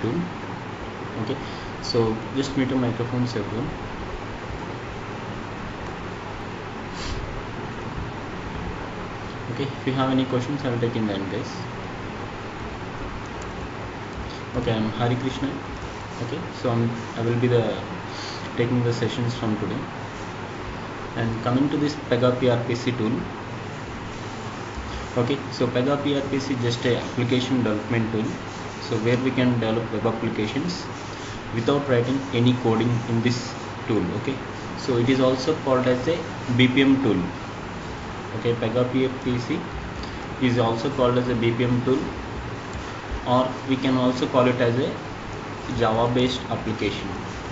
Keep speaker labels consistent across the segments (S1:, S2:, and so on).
S1: tool. Okay, so just mute your microphones, everyone. Okay, if you have any questions, I will take in the end, guys. Okay, I'm Hari Krishna. Okay, so I will be taking the sessions from today. And coming to this Pega PRPC tool. Okay, so Pega PRPC is just a application development tool. So where we can develop web applications without writing any coding in this tool. Okay, so it is also called as a BPM tool. Okay, Pega PRPC is also called as a BPM tool, or we can also call it as a Java based application.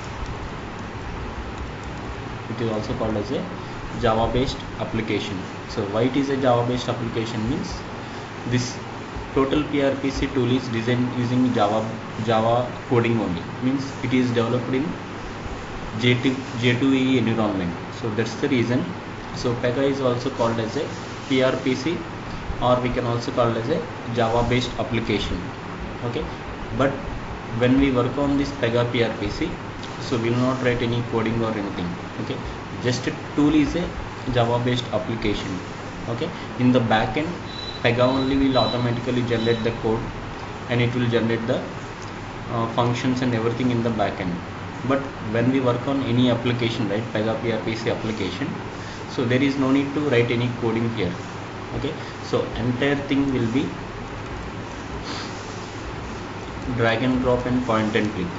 S1: It is also called as a Java based application. So why it is a Java based application means this total PRPC tool is designed using Java coding only, means it is developed in J2EE environment. So that's the reason. So Pega is also called as a PRPC, or we can also call it as a Java based application. Okay, but when we work on this Pega PRPC, so we will not write any coding or anything. Okay, just a tool is a Java based application. Okay, in the backend, Pega only will automatically generate the code, and it will generate the functions and everything in the backend. But when we work on any application, right, Pega PRPC application, so there is no need to write any coding here. Okay, so entire thing will be drag and drop and point and click.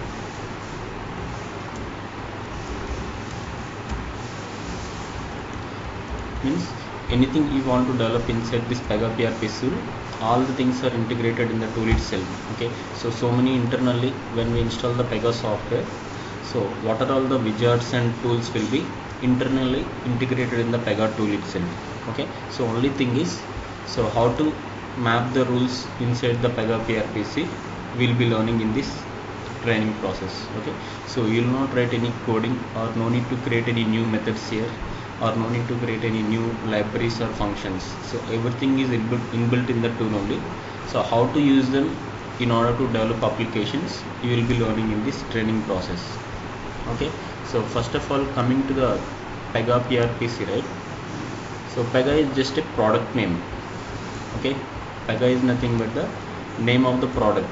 S1: Means anything you want to develop inside this Pega PRPC tool, all the things are integrated in the tool itself. Okay, so many internally when we install the Pega software, so what are all the widgets and tools will be internally integrated in the Pega tool itself. Okay, so only thing is, so how to map the rules inside the Pega PRPC we'll be learning in this training process. Okay, so you will not write any coding, or no need to create any new methods here, or no need to create any new libraries or functions. So everything is inbuilt in the tool only. So how to use them in order to develop applications, you will be learning in this training process. Okay, so first of all, coming to the Pega PRPC, right? So Pega is just a product name. Okay, Pega is nothing but the name of the product.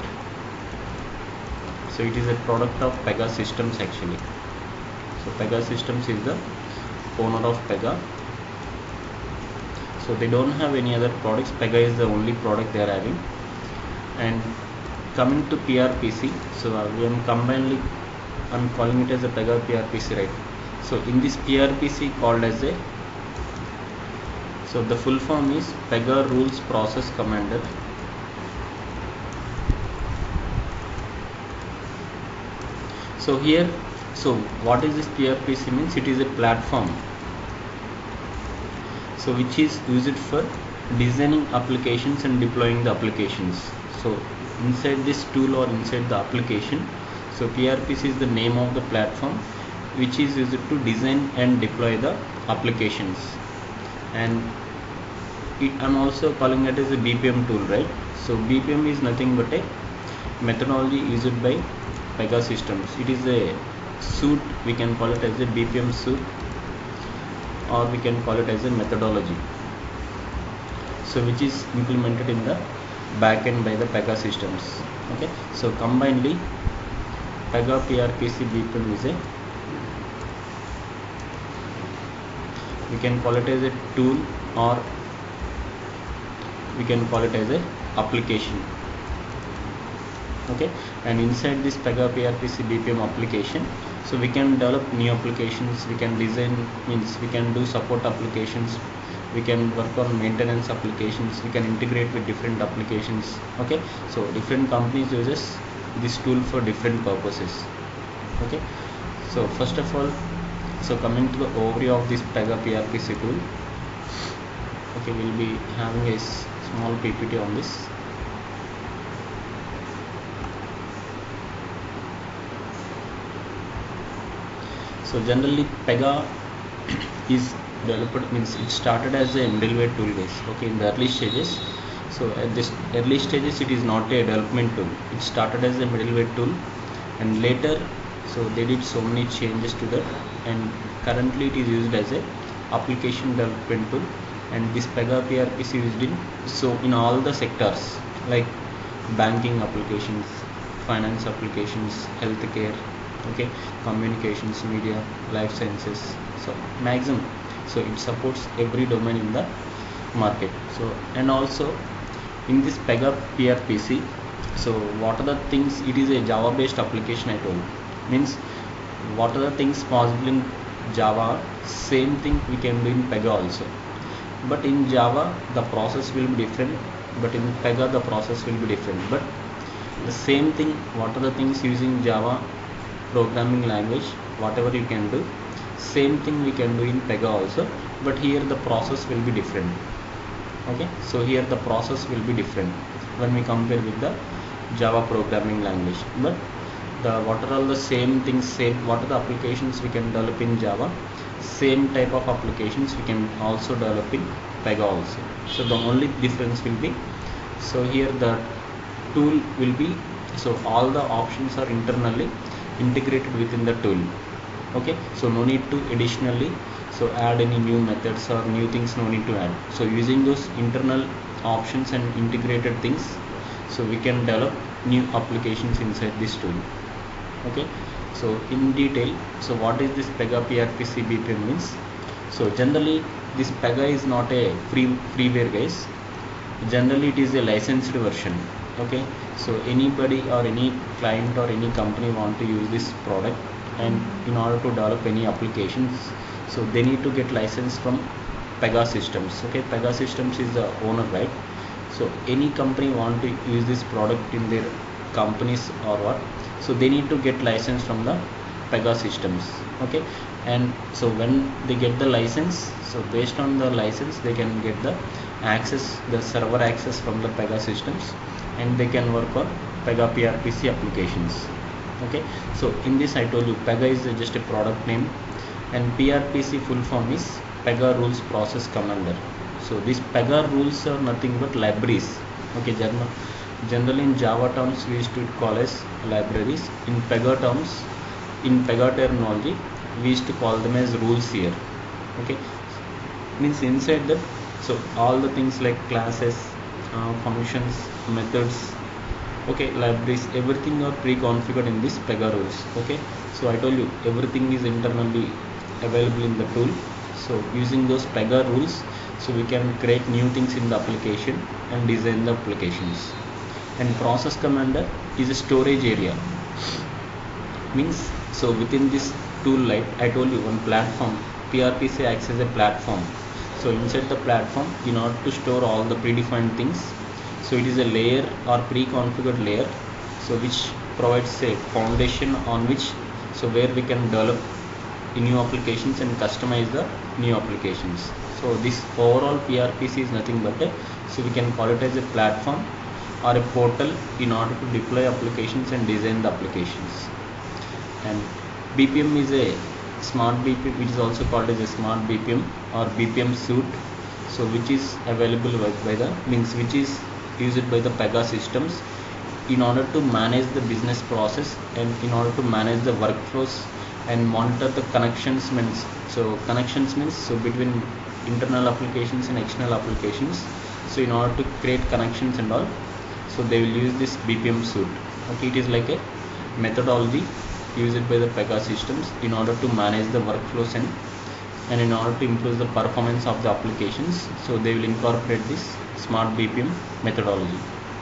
S1: So it is a product of Pega Systems actually. So Pega Systems is the owner of Pega. So they don't have any other products. Pega is the only product they are having. And coming to PRPC, so I'm calling it as a Pega PRPC, right? So in this PRPC called as a, so the full form is Pega Rules Process Commander. So here, so what is this PRPC means? It is a platform, so which is used for designing applications and deploying the applications. So inside this tool or inside the application, so PRPC is the name of the platform which is used to design and deploy the applications. And I'm also calling it as a BPM tool, right? So BPM is nothing but a methodology used by Pega Systems. It is a suite, we can call it as a BPM suite, or we can call it as a methodology, so which is implemented in the backend by the Pega Systems. Okay, so combinedly Pega PRPC BPM is a, we can call it as a tool, or we can call it as a application. Okay, and inside this Pega PRPC BPM application, so we can develop new applications, we can design, means we can do support applications, we can work on maintenance applications, we can integrate with different applications. Okay, so different companies uses this tool for different purposes. Okay, so first of all, so coming to the overview of this Pega PRPC tool. Okay, we'll be having a small PPT on this. So generally Pega is developed, means it started as a middleware tool base. Okay, in the early stages, So at this early stages it is not a development tool, it started as a middleware tool, and later so they did so many changes to that, and currently it is used as a application development tool. And this Pega PRP is used in in all the sectors like banking applications, finance applications, healthcare, okay, communications, media, life sciences, so maximum. So it supports every domain in the market. So and also in this Pega PRPC, so what are the things, it is a Java based application, I told, means what are the things possible in Java, same thing we can do in Pega also, but in Java the process will be different, but in Pega the process will be different, but the same thing, what are the things using Java programming language, whatever you can do, same thing we can do in Pega also, but here the process will be different. Okay, so here the process will be different when we compare with the Java programming language, but what are all the same things, same what are the applications we can develop in Java, same type of applications we can also develop in Pega also. So the only difference will be, so here the tool will be, so all the options are internally integrated within the tool. Okay, so no need to additionally so add any new methods or new things, no need to add. So using those internal options and integrated things, so we can develop new applications inside this tool. Okay, so in detail, so what is this Pega PRPC BPM means? So generally this Pega is not a freeware guys, generally it is a licensed version. Okay, so anybody or any client or any company want to use this product, and in order to develop any applications, so they need to get license from Pega Systems. Okay, Pega Systems is the owner, right? So any company want to use this product in their companies or what, so they need to get license from the Pega Systems. Okay, and so when they get the license, so based on the license they can get the access, the server access from the Pega Systems, and they can work on Pega PRPC applications. Okay, so in this I told you Pega is just a product name, and PRPC full form is Pega Rules Process Commander. So these Pega rules are nothing but libraries. Okay, generally in Java terms we used to call as libraries. In Pega terms, in Pega terminology, we used to call them as rules here. Okay, means inside that, so all the things like classes, functions, methods, okay, libraries, everything are pre-configured in this Pega rules. Okay, so I told you everything is internally available in the tool. So using those Pega rules, so we can create new things in the application and design the applications. And process commander is a storage area, means so within this tool, like I told you, one platform, PRPC acts as a platform. So inside the platform, in order to store all the predefined things, so it is a layer or pre-configured layer, so which provides a foundation on which, so where we can develop new applications and customize the new applications. So this overall PRPC is nothing but a, so we can call it as a platform or a portal in order to deploy applications and design the applications. And BPM is a smart BPM, which is also called as a smart BPM or BPM suite, so which is available by the, means which is used by the Pega Systems in order to manage the business process and in order to manage the workflows and monitor the connections. Means so connections means so between internal applications and external applications, so in order to create connections and all, so they will use this BPM suite. Okay, it is like a methodology used by the Pega Systems in order to manage the workflows and in order to improve the performance of the applications, so they will incorporate this smart BPM methodology.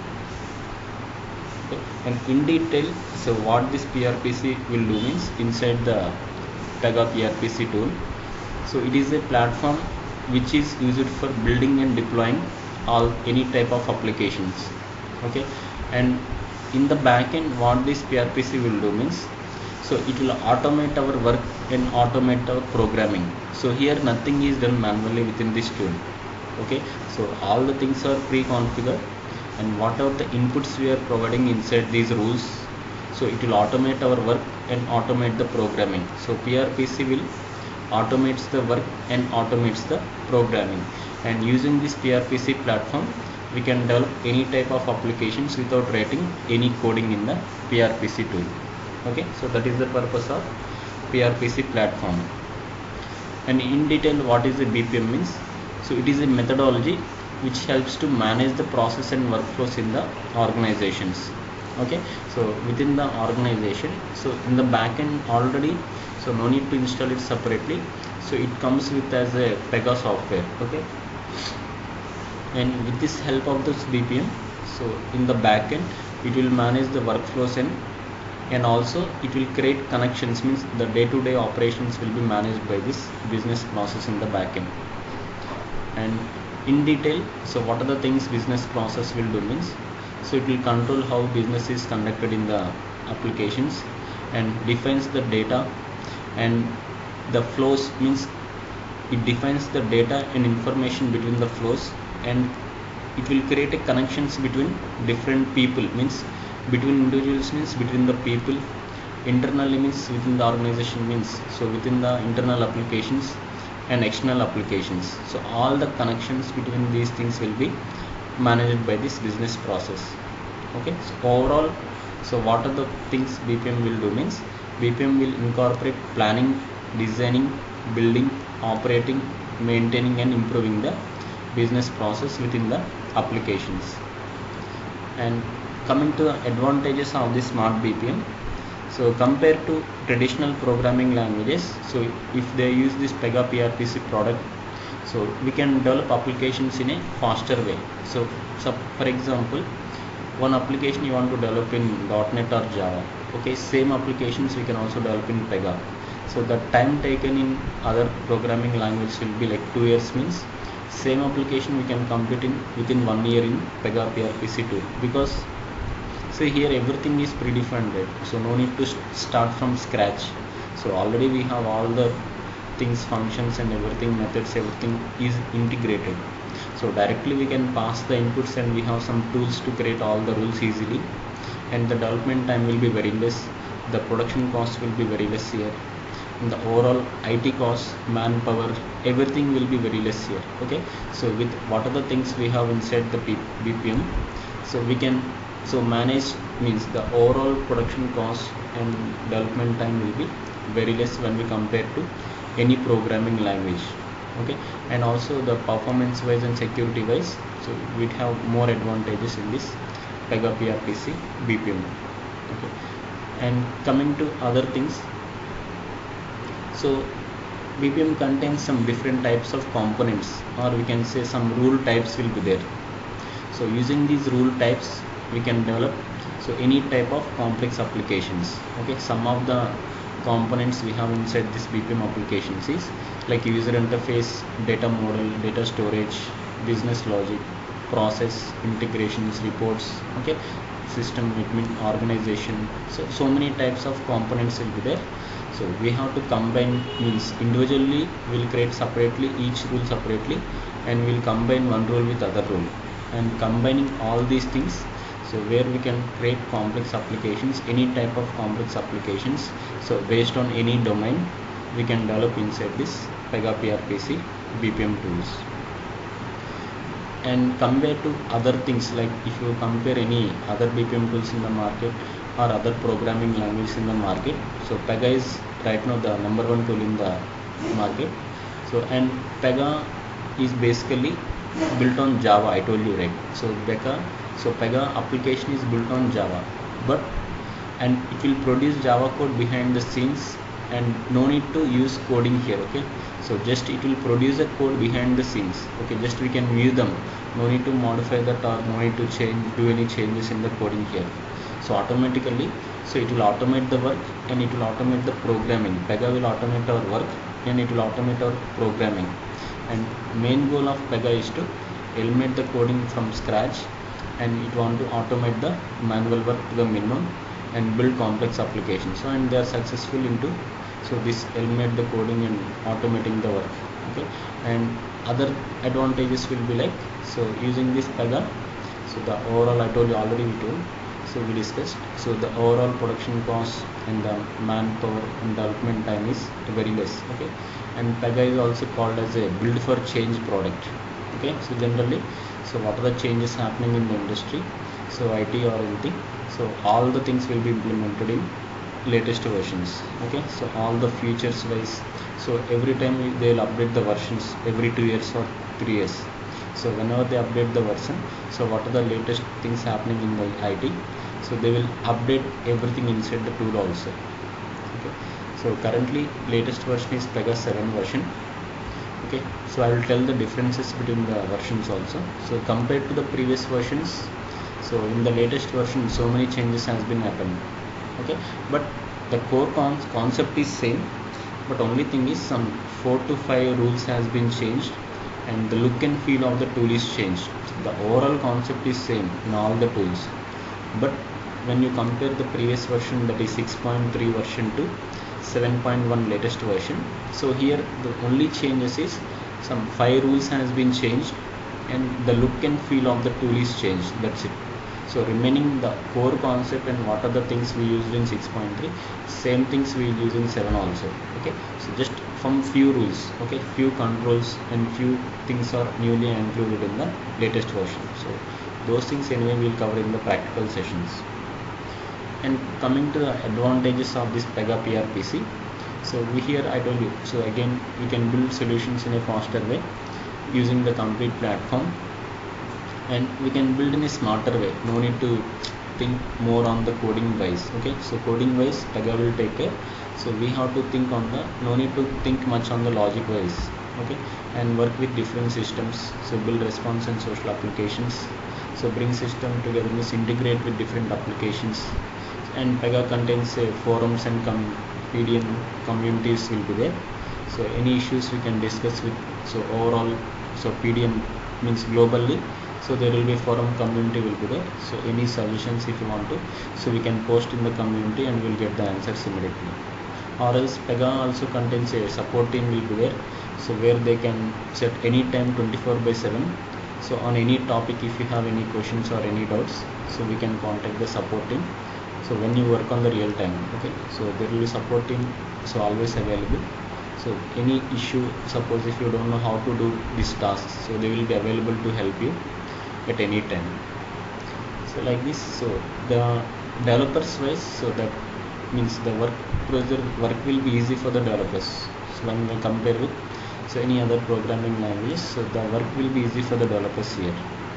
S1: Okay. And in detail, so what this PRPC will do means inside the Pega PRPC tool, so it is a platform which is used for building and deploying any type of applications. Okay, and in the backend, what this PRPC will do means, so it will automate our work and automate our programming. So here nothing is done manually within this tool. Okay, so all the things are pre-configured, and whatever the inputs we are providing inside these rules, so it will automate our work and automate the programming. So PRPC will automates the work and automates the programming, and using this PRPC platform, we can develop any type of applications without writing any coding in the PRPC tool. Okay, so that is the purpose of PRPC platform. And in detail, what is a BPM means? So it is a methodology which helps to manage the process and workflows in the organizations. Okay, so within the organization, so in the backend already, so no need to install it separately, so it comes with as a Pega software. Okay, and with this help of this BPM, so in the backend it will manage the workflows and also it will create connections, means the day-to-day operations will be managed by this business process in the backend. And in detail, so what are the things business process will do means, so it will control how business is conducted in the applications and defines the data and the flows, means it defines the data and information between the flows, and it will create a connections between different people, means between individuals, means between the people, internally means within the organization, means so within the internal applications and external applications. So all the connections between these things will be managed by this business process. Okay, so overall, so what are the things BPM will do means, BPM will incorporate planning, designing, building, operating, maintaining and improving the business process within the applications. And coming to the advantages of the smart BPM, so compared to traditional programming languages, so if they use this Pega PRPC product, so we can develop applications in a faster way. So for example, one application you want to develop in .NET or Java, okay, same applications we can also develop in Pega. So the time taken in other programming language will be like 2 years, means same application we can complete in within 1 year in Pega PRPC tool, because so here everything is predefined, right? So no need to start from scratch. So already we have all the things, functions and everything, methods, everything is integrated. So directly we can pass the inputs and we have some tools to create all the rules easily, and the development time will be very less, the production cost will be very less here, and the overall IT cost, manpower, everything will be very less here. Okay, so with what are the things we have inside the BPM, so we can manage, means the overall production cost and development time will be very less when we compare to any programming language. Okay, and also the performance wise and security wise, so we have more advantages in this Pega PRPC BPM. Okay, and coming to other things, so BPM contains some different types of components, or we can say some rule types will be there. So using these rule types we can develop so any type of complex applications. Okay, some of the components we have inside this BPM applications is like user interface, data model, data storage, business logic, process, integrations, reports, okay, system admin, organization. So many types of components will be there. So we have to combine, means individually we'll create separately each rule separately, and we'll combine one rule with other rule, and combining all these things, so where we can create complex applications, any type of complex applications, so based on any domain we can develop inside this Pega PRPC BPM tools. And compared to other things, like if you compare any other BPM tools in the market or other programming languages in the market, so Pega is right now the #1 tool in the market. So and Pega is basically built on Java, I told you, right? So Pega application is built on Java, and it will produce Java code behind the scenes, and no need to use coding here. Okay, so just it will produce a code behind the scenes. Okay, just we can view them, no need to modify that, or no need to do any changes in the coding here. So automatically, so it will automate the work and it will automate the programming. Pega will automate our work and it will automate our programming. And main goal of Pega is to eliminate the coding from scratch, and it want to automate the manual work to the minimum and build complex applications. So and they are successful into this eliminate the coding and automating the work. Okay, and other advantages will be like, so using this Pega, so the overall, I told you already, we discussed, so the overall production cost and the manpower and development time is very less. Okay, and Pega is also called as a build for change product. Okay, so generally, so what are the changes happening in the industry, so IT or anything, so all the things will be implemented in latest versions. Okay, so all the features wise, so every time they'll update the versions every 2 years or 3 years. So whenever they update the version, so what are the latest things happening in the IT, so they will update everything inside the tool also. Okay, so currently latest version is Pega 7 version. Okay, so I will tell the differences between the versions also. So compared to the previous versions, so in the latest version so many changes has been happened. Okay, but the core concept is same, but only thing is some 4 to 5 rules has been changed, and the look and feel of the tool is changed. The overall concept is same in all the tools, but when you compare the previous version, that is 6.3 version to 7.1 latest version, so here the only changes is some 5 rules has been changed, and the look and feel of the tool is changed, that's it. So remaining the core concept and what are the things we used in 6.3, same things we use in 7 also. Okay, so just from few rules, okay, few controls and few things are newly included in the latest version. So those things anyway we'll cover in the practical sessions. And coming to the advantages of this Pega PRPC, so here I told you, so again we can build solutions in a faster way using the complete platform, and we can build in a smarter way, no need to think more on the coding wise. Okay, so coding wise Pega will take care, so we have to think on the, no need to think much on the logic wise. Okay, and work with different systems, so build response and social applications, so bring system together, means integrate with different applications. And Pega contains forums and PDM communities will be there, so any issues we can discuss with, so overall, so PDM means globally, so there will be forum community will be there, so any suggestions if you want to, so we can post in the community and we'll get the answers immediately. Or else Pega also contains a support team will be there, so where they can set any time 24/7, so on any topic if you have any questions or any doubts, so we can contact the support team. So when you work on the real time, okay, so there will be support team, so always available. So any issue, suppose if you don't know how to do these tasks, so they will be available to help you at any time. So like this, so the developers wise, so that means the work will be easy for the developers. So when we compare with, so any other programming language, so the work will be easy for the developers here.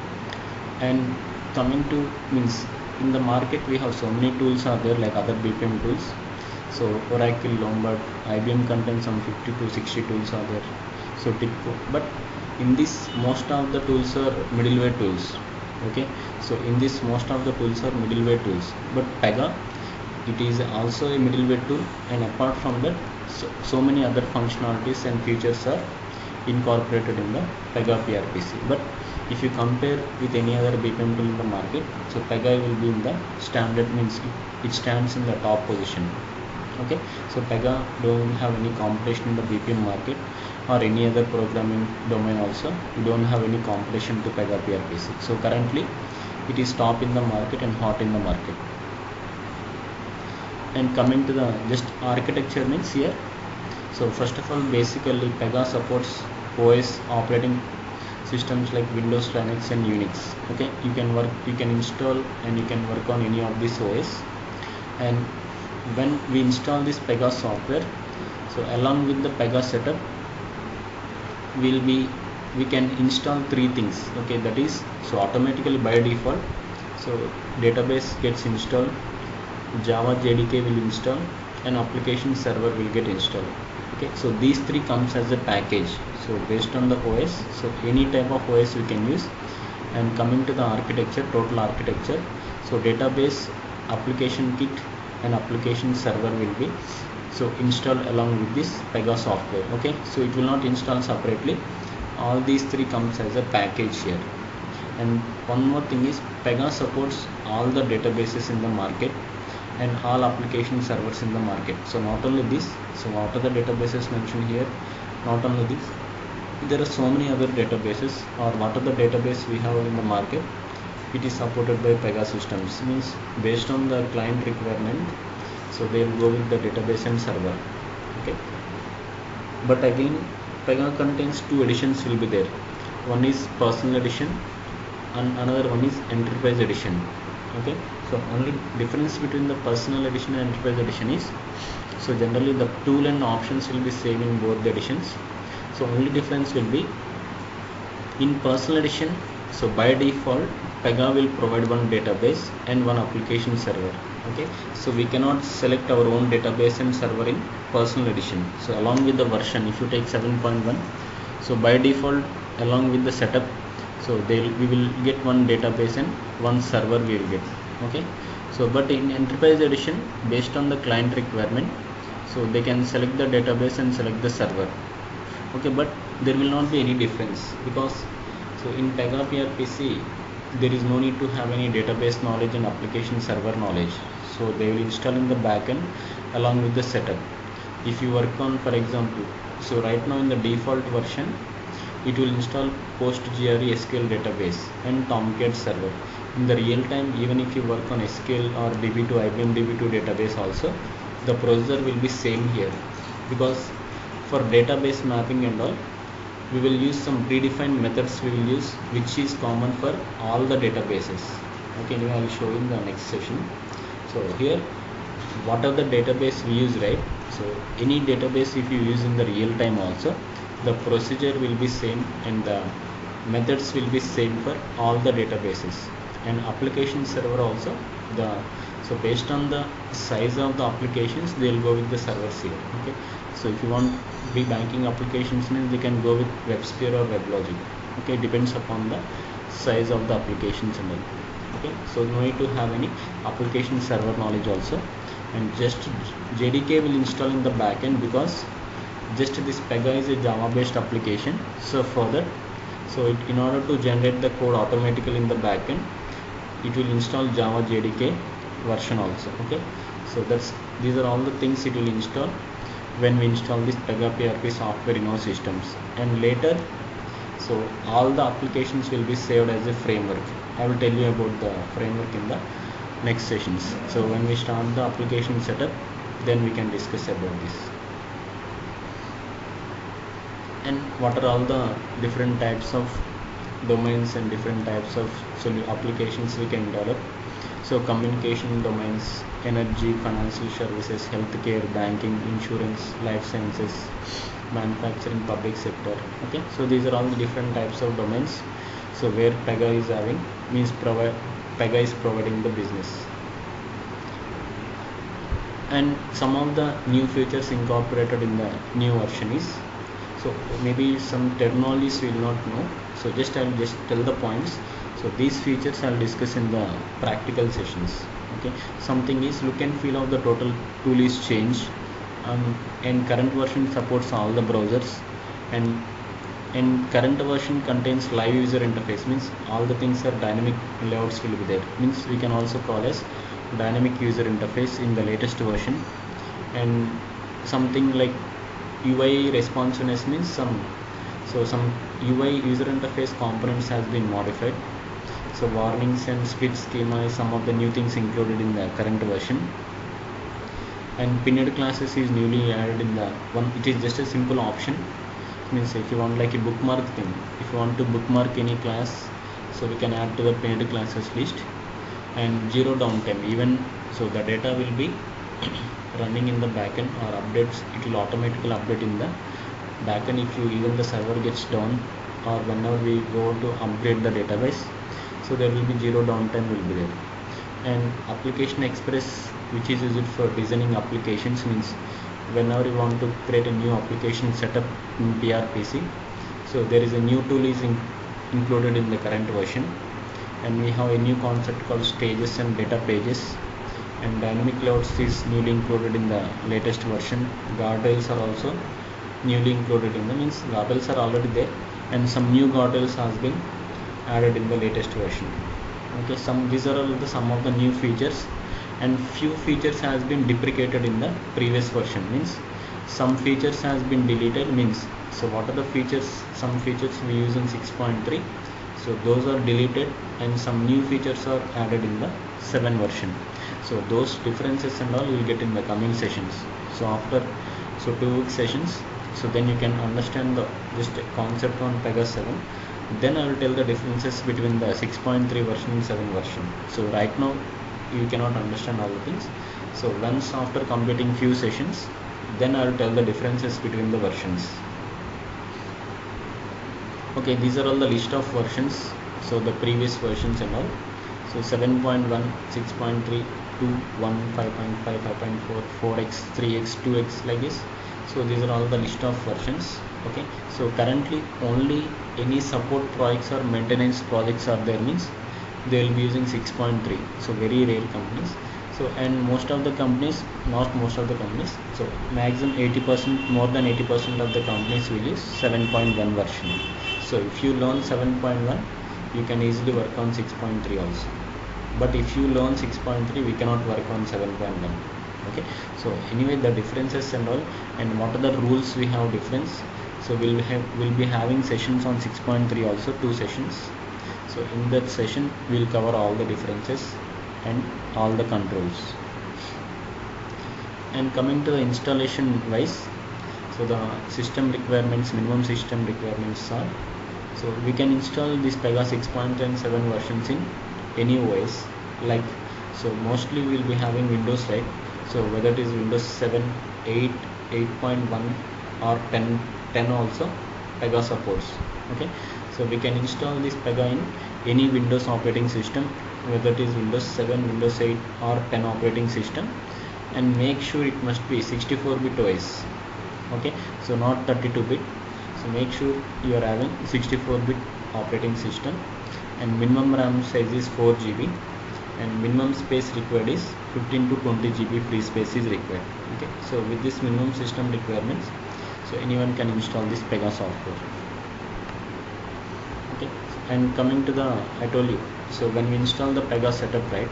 S1: And coming to, means in the market we have so many tools are there like other BPM tools, so Oracle, Lombard, IBM contains some 50 to 60 tools are there, so TIBCO, but in this most of the tools are middleware tools. Okay, so in this most of the tools are middleware tools, but Pega, it is also a middleware tool, and apart from that, so many other functionalities and features are incorporated in the Pega PRPC. But if you compare with any other BPM tool in the market, so Pega will be in the standard, means it stands in the top position. Okay, so Pega don't have any competition in the BPM market or any other programming domain also. You don't have any competition to Pega PRPC. So currently it is top in the market and hot in the market. And coming to the just architecture means here, so first of all, basically Pega supports OS operating systems like Windows, Linux and Unix. Okay, you can install and you can work on any of these OS. And when we install this Pega software, so along with the Pega setup we can install 3 things. Okay, that is, so automatically by default, so database gets installed, Java JDK will install, and application server will get installed. Okay, so these 3 comes as a package, so based on the OS, so any type of OS we can use. And coming to the architecture, total architecture, so database, application kit and application server will be so installed along with this Pega software. Okay, so it will not install separately, all these 3 comes as a package here. And one more thing is, Pega supports all the databases in the market and all application servers in the market. So not only this, so what are the databases mentioned here, not only this, there are so many other databases, or what are the database we have in the market, it is supported by Pega systems, means based on the client requirement, so they will go with the database and server. Okay, but again Pega contains 2 editions will be there. one is personal edition and another one is enterprise edition. Okay, so only difference between the personal edition and enterprise edition is, so generally the tool and options will be same in both the editions. So only difference will be in personal edition. So by default Pega will provide one database and one application server. Okay, so we cannot select our own database and server in personal edition. So along with the version, if you take 7.1, so by default along with the setup, so we will get one database and one server we will get. Okay, so but in enterprise edition, based on the client requirement, so they can select the database and select the server. Okay, but there will not be any difference, because so in Pega PRPC there is no need to have any database knowledge and application server knowledge. So they will install in the backend along with the setup. If you work on, for example, so right now in the default version it will install PostgRE SQL database and Tomcat server. In the real time, even if you work on SQL or DB2, IBM DB2 database also, the procedure will be same here, because for database mapping and all, we will use some predefined methods we will use, which is common for all the databases. Okay, anyway, I will show in the next session. So here, what are the database we use, right? So any database if you use in the real time also, the procedure will be same and the methods will be same for all the databases. And application server also, so based on the size of the applications, they will go with the servers here. Okay, so if you want be banking applications, means they can go with WebSphere or WebLogic. Okay, depends upon the size of the applications and all. Okay, so no need to have any application server knowledge also, and just JDK will install in the backend, because just this Pega is a Java based application. So for that, so in order to generate the code automatically in the backend, it will install Java JDK version also. Okay, so these are all the things it will install when we install this Pega PRP software in our systems. And later, so all the applications will be saved as a framework. I will tell you about the framework in the next sessions. So when we start the application setup, then we can discuss about this. And what are all the different types of domains and different types of applications we can develop. So communication domains, energy, financial services, healthcare, banking, insurance, life sciences, manufacturing, public sector. Okay, so these are all the different types of domains. So where Pega is having, means Pega is providing the business. And some of the new features incorporated in the new version is, so maybe some terminologies we will not know, so I will just tell the points. So these features I will discuss in the practical sessions. Okay, something is look and feel of the total tool is changed, and current version supports all the browsers, and current version contains live user interface, means all the things are dynamic layouts will be there, means we can also call as dynamic user interface in the latest version. And something like UI responsiveness, means some UI user interface components has been modified. So warnings and split schema is some of the new things included in the current version. And pinned classes is newly added in the one. It is just a simple option, means if you want like a bookmark thing, if you want to bookmark any class, so we can add to the pinned classes list. And zero downtime, even so the data will be running in the backend or updates, it will automatically update in the backend if you even the server gets down, or whenever we go to upgrade the database, so there will be zero downtime will be there. And application express, which is used for designing applications, means whenever you want to create a new application setup in PRPC, so there is a new tool is included in the current version. And we have a new concept called stages and data pages. And dynamic layouts is newly included in the latest version. Guardrails are also newly included in the, means guardrails are already there, and some new guardrails has been added in the latest version. Okay, these are all some of the new features, and few features has been deprecated in the previous version, means some features has been deleted, means so what are the features, some features we use in 6.3, so those are deleted, and some new features are added in the 7 version. So those differences and all you will get in the coming sessions. So after 2 week sessions, so then you can understand the just concept on Pega 7, Then I will tell the differences between the 6.3 version and 7 version. So right now you cannot understand all the things. So once after completing few sessions, then I will tell the differences between the versions. Okay, these are all the list of versions. So the previous versions and all. So 7.1, 6.3, 2, 1, 5.5, 5.4, 4x, 3x, 2x, like this. So these are all the list of versions. Okay, so currently only any support projects or maintenance projects are there, means they will be using 6.3. so very rare companies. So and most of the companies, not most of the companies, so maximum 80%, more than 80% of the companies will use 7.1 version. So if you learn 7.1, you can easily work on 6.3 also, but if you learn 6.3, we cannot work on 7.1. Okay, so anyway, the differences and all, and what are the rules we have difference. So we'll be having sessions on 6.3 also, 2 sessions. So in that session we'll cover all the differences and all the controls. And coming to the installation wise, so the system requirements, minimum system requirements are, so we can install this Pega 6.7 versions in any OS. Like, so mostly we'll be having Windows, right? So whether it is Windows 7, 8, 8.1 or 10 also Pega supports. Okay, so we can install this Pega in any Windows operating system, whether it is Windows 7, Windows 8 or 10 operating system, and make sure it must be 64-bit OS. Okay, so not 32-bit. So make sure you are having 64-bit operating system, and minimum RAM size is 4 GB, and minimum space required is 15 to 20 GB free space is required. Okay, so with this minimum system requirements, so anyone can install this Pega software. Okay, and coming to the, I told you, so when we install the Pega setup, right,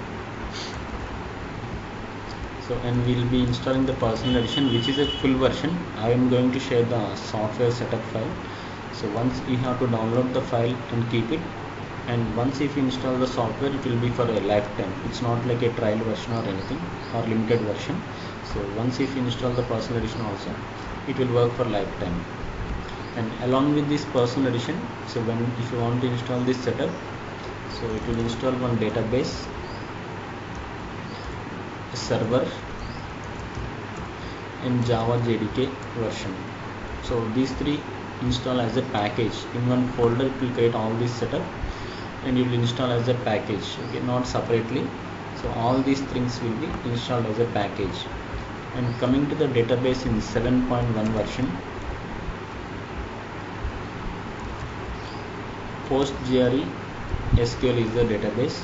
S1: so and we'll be installing the personal edition, which is a full version. I am going to share the software setup file. So once you have to download the file and keep it, and once if you install the software, it will be for a lifetime. It's not like a trial version or anything or limited version. So once if you install the personal edition also, it will work for lifetime. And along with this personal edition, so when if you want to install this setup, so it will install one database, server, and Java JDK version. So these three install as a package in one folder. It will create all this setup and you will install as a package. Okay, not separately. So all these things will be installed as a package. And coming to the database in 7.1 version, PostgreSQL SQL is the database,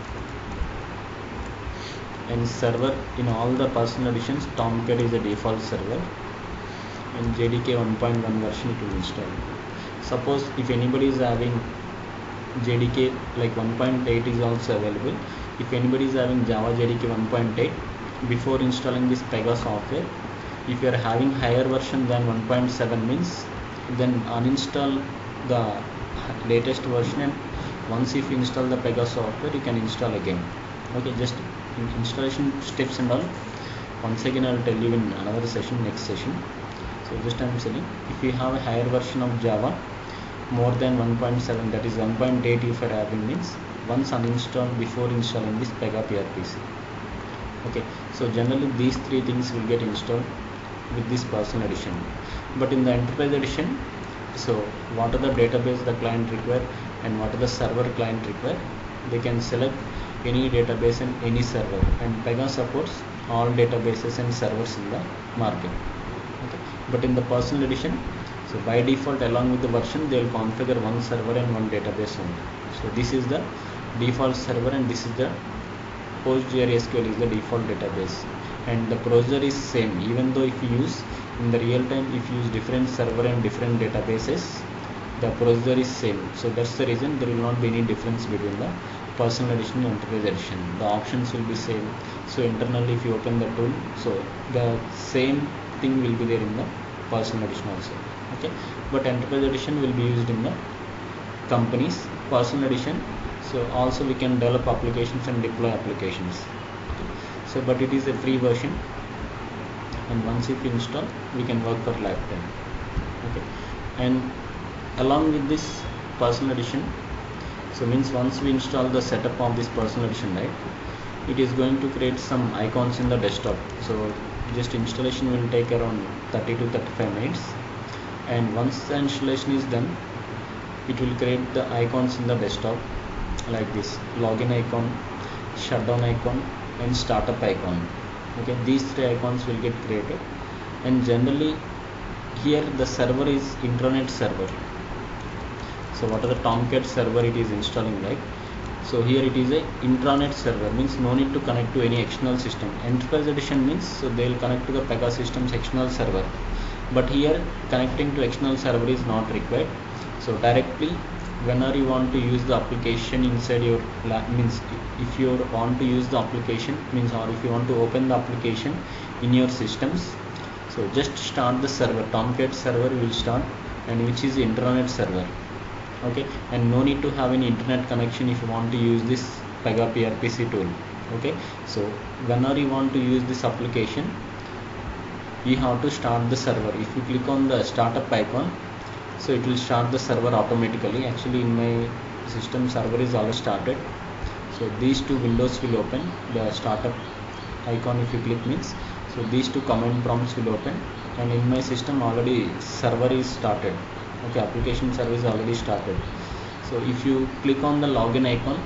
S1: and server in all the personal editions, Tomcat is the default server, and JDK 1.1 version it will install. Suppose if anybody is having JDK like 1.8 is also available. If anybody is having Java JDK 1.8, before installing this Pega software, if you are having higher version than 1.7 means, then uninstall the latest version, and once if you install the Pega software, you can install again. Okay, just installation steps and all, once again I will tell you in another session, next session. So just I am saying, if you have a higher version of Java more than 1.7, that is 1.8 if you are having, means once uninstall before installing this Pega PRPC. Okay, so generally these three things will get installed with this personal edition. But in the enterprise edition, so what are the database the client require and what are the server client require, they can select any database and any server, and Pega supports all databases and servers in the market. Okay, but in the personal edition, so by default along with the version they will configure one server and one database only. So this is the default server and this is the PostgreSQL is the default database, and the procedure is same. Even though if you use in the real time, if you use different server and different databases, the procedure is same. So that's the reason there will not be any difference between the personal edition and enterprise edition. The options will be same. So internally if you open the tool, so the same thing will be there in the personal edition also. Okay, but enterprise edition will be used in the companies. Personal edition, so also we can develop applications and deploy applications. So but it is a free version, and once if you install, we can work for lifetime. Okay, and along with this personal edition. So means once we install the setup of this personal edition, right, it is going to create some icons in the desktop. So just installation will take around 30 to 35 minutes, and once the installation is done, it will create the icons in the desktop like this: login icon, shutdown icon, and startup icon. Okay, these three icons will get created, and generally here the server is intranet server. So what are the Tomcat server it is installing, right? So here it is a intranet server, means no need to connect to any external system. Enterprise edition means so they will connect to the Pega system's external server, but here connecting to external server is not required. So directly whenever you want to use the application inside your means if you want to use the application means, or if you want to open the application in your systems, so just start the server. Tomcat server will start, and which is intranet server. Okay, and no need to have any internet connection if you want to use this Pega PRPC tool. Okay, so whenever you want to use this application, you have to start the server. If you click on the startup icon, so it will start the server automatically. Actually in my system server is already started, so these two windows will open. The startup icon if you click means, so these two command prompts will open, and in my system already server is started. Okay, application service already started. So if you click on the login icon,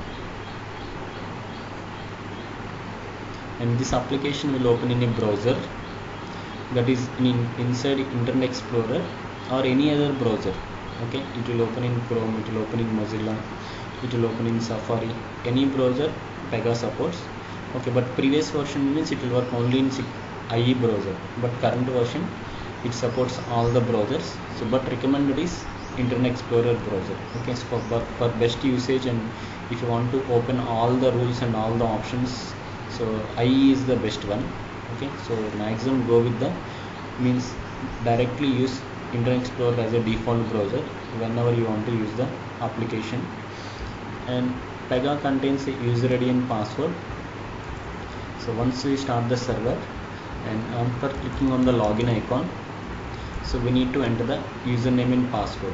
S1: and this application will open in a browser, that is inside Internet Explorer or any other browser. Okay, it will open in Chrome, it will open in Mozilla, it will open in Safari, any browser Pega supports. Okay, but previous version means it will work only in IE browser, but current version it supports all the browsers. So but recommended is Internet Explorer browser. Okay, so for best usage, and if you want to open all the rules and all the options, so IE is the best one. Okay, so maximum go with the means directly use Internet Explorer as a default browser whenever you want to use the application. And Pega contains a user ID and password. So once we start the server, and after clicking on the login icon, so we need to enter the username and password,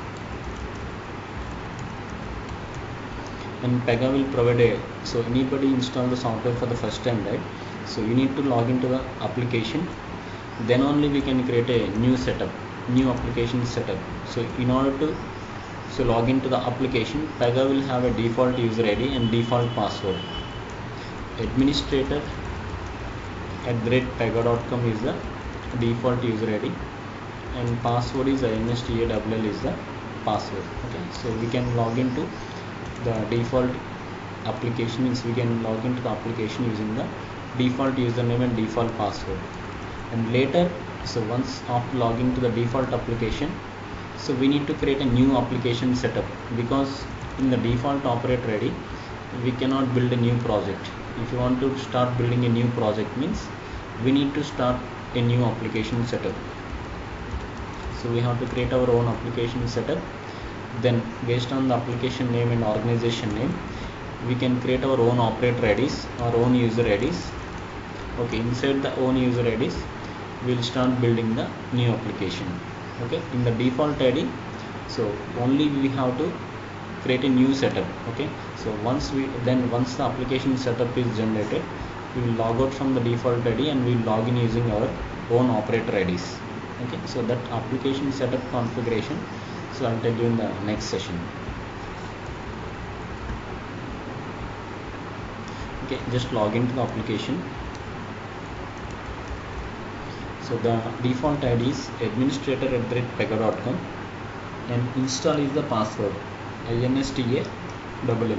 S1: and Pega will provide a, so anybody install the software for the first time, right, so you need to log into the application, then only we can create a new setup, new application setup. So in order to log into the application, Pega will have a default user ID and default password. Administrator @pega.com is the default user ID, and password is INSTALL is the password. Okay, so we can log into the default application, means we can log into the application using the default username and default password. And later, so once after logging to the default application, so we need to create a new application setup, because in the default operator ID we cannot build a new project. If you want to start building a new project means we need to start a new application setup. So we have to create our own application setup. Then based on the application name and organization name, we can create our own operator IDs, our own user IDs. Okay, inside the own user IDs we'll start building the new application. Okay, in the default ID, so only we have to create a new setup. Okay, so once the application setup is generated, we will log out from the default ID and we will log in using our own operator IDs. Okay, so that application setup configuration, so I'll tell you in the next session. Okay, just log into the application. So the default ID is administrator@pega.com, and install is the password INSTALL.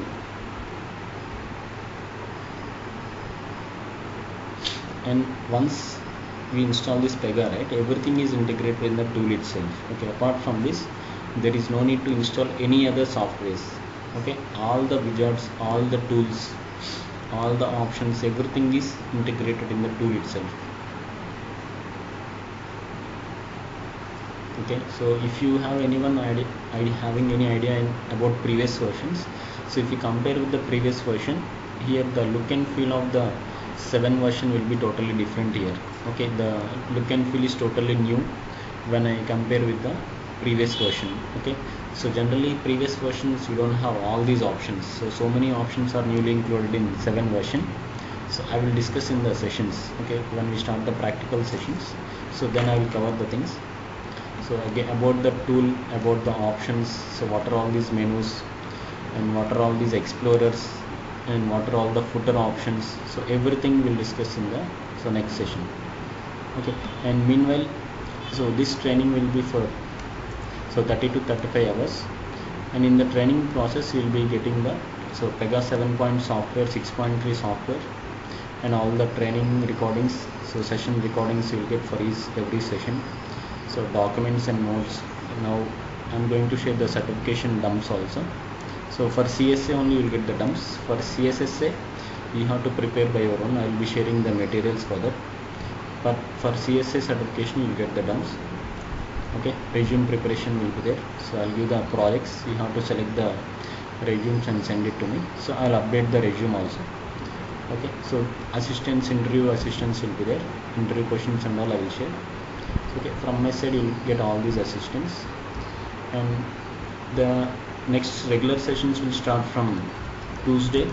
S1: And once we install this Pega, right, everything is integrated in the tool itself. Okay, apart from this there is no need to install any other softwares. Okay, all the widgets, all the tools, all the options, everything is integrated in the tool itself. Okay, so if you have anyone having any idea about previous versions, so if you compare with the previous version, here the look and feel of the 7 version will be totally different here. Okay, the look and feel is totally new when I compare with the previous version. Okay, So generally previous versions you don't have all these options, so many options are newly included in 7 version. So I will discuss in the sessions, okay, when we start the practical sessions. So then I will cover the things. So again, about the tool, about the options, so what are all these menus and what are all these explorers and what are all the footer options, so everything we'll discuss in the next session, okay. And meanwhile, so this training will be for 30 to 35 hours, and in the training process you will be getting the Pega 7 point software, 6.3 software, and all the training recordings, so session recordings you will get for every session, so documents and notes. Now I'm going to share the certification dumps also. So for CSA only you will get the dumps. For CSSA you have to prepare by your own. I will be sharing the materials for that, but for CSA certification you will get the dumps, okay. Resume preparation will be there, so I'll give the projects. You have to select the resumes and send it to me, so I'll update the resume also, okay. So assistance, interview assistance will be there, interview questions and all I will share, okay. From my side you will get all these assistance, and the next regular sessions will start from Tuesday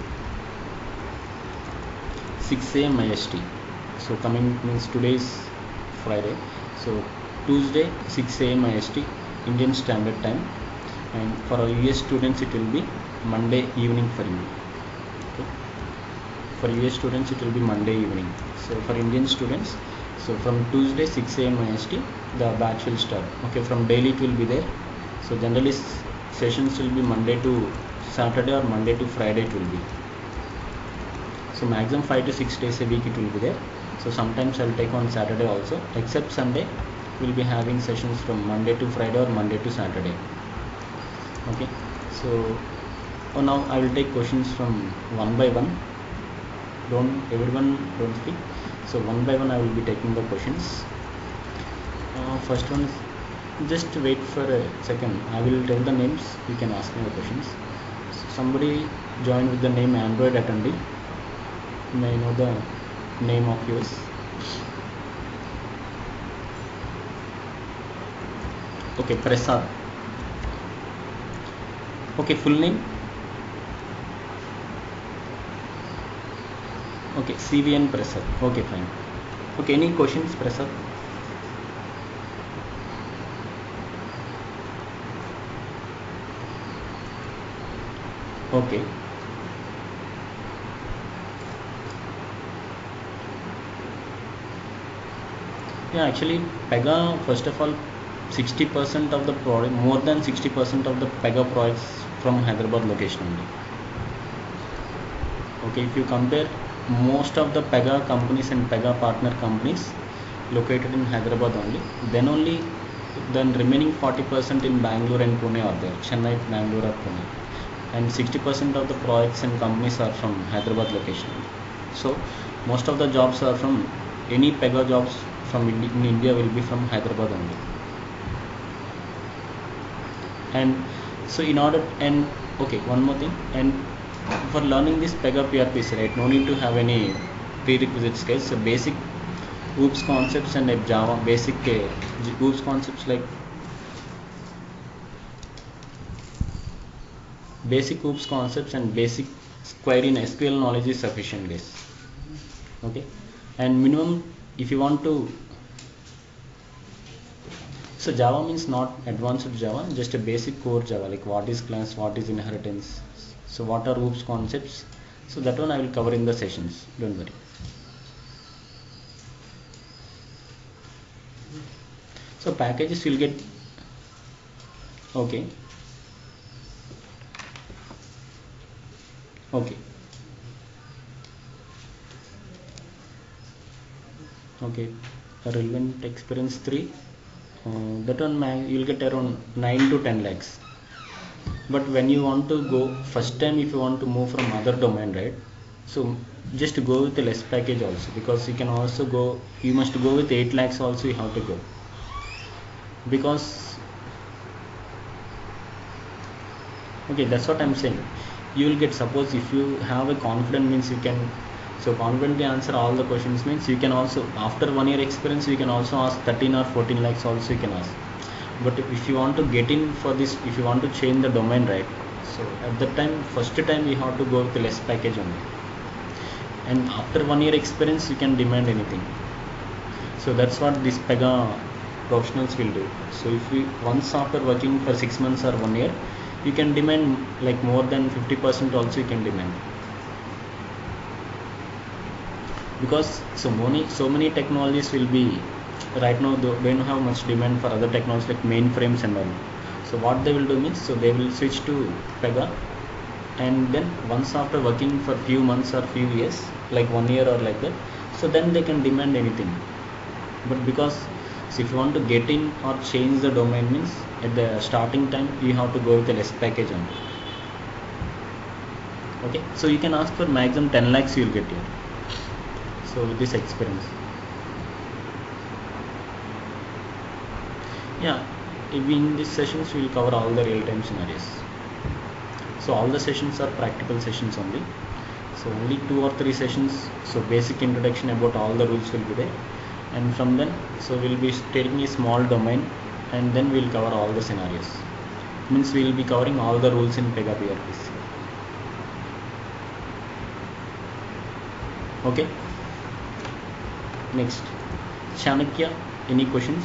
S1: 6 a.m. IST. So coming means today is Friday, so Tuesday 6 a.m. IST, Indian Standard Time, and for our US students it will be Monday evening for you, okay. For US students it will be Monday evening. So for Indian students, so from Tuesday 6 a.m. IST the batch will start, okay. From daily it will be there, so generally sessions will be Monday to Saturday or Monday to Friday it will be, so maximum 5 to 6 days a week it will be there. So sometimes I'll take on Saturday also, except Sunday we'll be having sessions from Monday to Friday or Monday to Saturday, okay. So now I will take questions from one by one. Everyone don't speak, so one by one I will be taking the questions. First one is, just wait for a second, I will tell the names, you can ask me the questions. So somebody join with the name Android attendee, may I know the name of yours? Okay, Prasad. Okay, full name? Okay, CVN Prasad. Okay, fine. Okay, any questions, Prasad? Okay. Yeah, actually Pega, first of all, 60% of the product, more than 60% of the Pega products from Hyderabad location only. Okay, if you compare most of the Pega companies and Pega partner companies located in Hyderabad only, then remaining 40% in Bangalore and Pune are there, Chennai, Bangalore or Pune, and 60% of the products and companies are from Hyderabad location. So most of the jobs are from, any Pega jobs from in India will be from Hyderabad only. And so in order, and okay, one more thing, and for learning this Pega PRPC, right, no need to have any prerequisite skills. So basic OOPS concepts and Java, basic OOPS concepts like basic OOPS concepts and basic query in SQL knowledge is sufficient, guys. Okay, and minimum if you want to, so Java means not advanced Java, just a basic core Java, like what is class, what is inheritance, so what are OOPS concepts, so that one I will cover in the sessions, don't worry. So packages will get, okay, okay, okay, relevant experience 3, that one you will get around 9 to 10 lakhs. But when you want to go first time, if you want to move from other domain, right, so just go with a less package also, because you can also go, you must go with 8 lakhs also, you have to go, because okay, that's what I'm saying. You will get, suppose if you have a confidence, means you can so confidently answer all the questions, means you can also, after 1 year experience, you can also ask 13 or 14 lakhs also you can ask. But if you want to get in for this, if you want to change the domain, right, so at that time, first time we have to go with less package only, and after 1 year experience you can demand anything. So that's what this Pega professionals will do. So if we once after working for 6 months or 1 year, you can demand like more than 50% also you can demand, because so many technologies will be right now they don't have much demand for other technologies like mainframes and all. So what they will do means, so they will switch to Pega, and then once after working for few months or few years, like 1 year or like that, so then they can demand anything. But because, so if you want to get in or change the domain means, at the starting time you have to go with a less package only. Okay, so you can ask for maximum 10 lakhs you will get here. So with this experience, yeah, in these sessions we will cover all the real-time scenarios. So all the sessions are practical sessions only. So only 2 or 3 sessions, so basic introduction about all the rules will be there, and from then, so we'll be taking a small domain, and then we'll cover all the scenarios. Means we will be covering all the rules in Pega PRPC. Okay, next, Chanakya, any questions?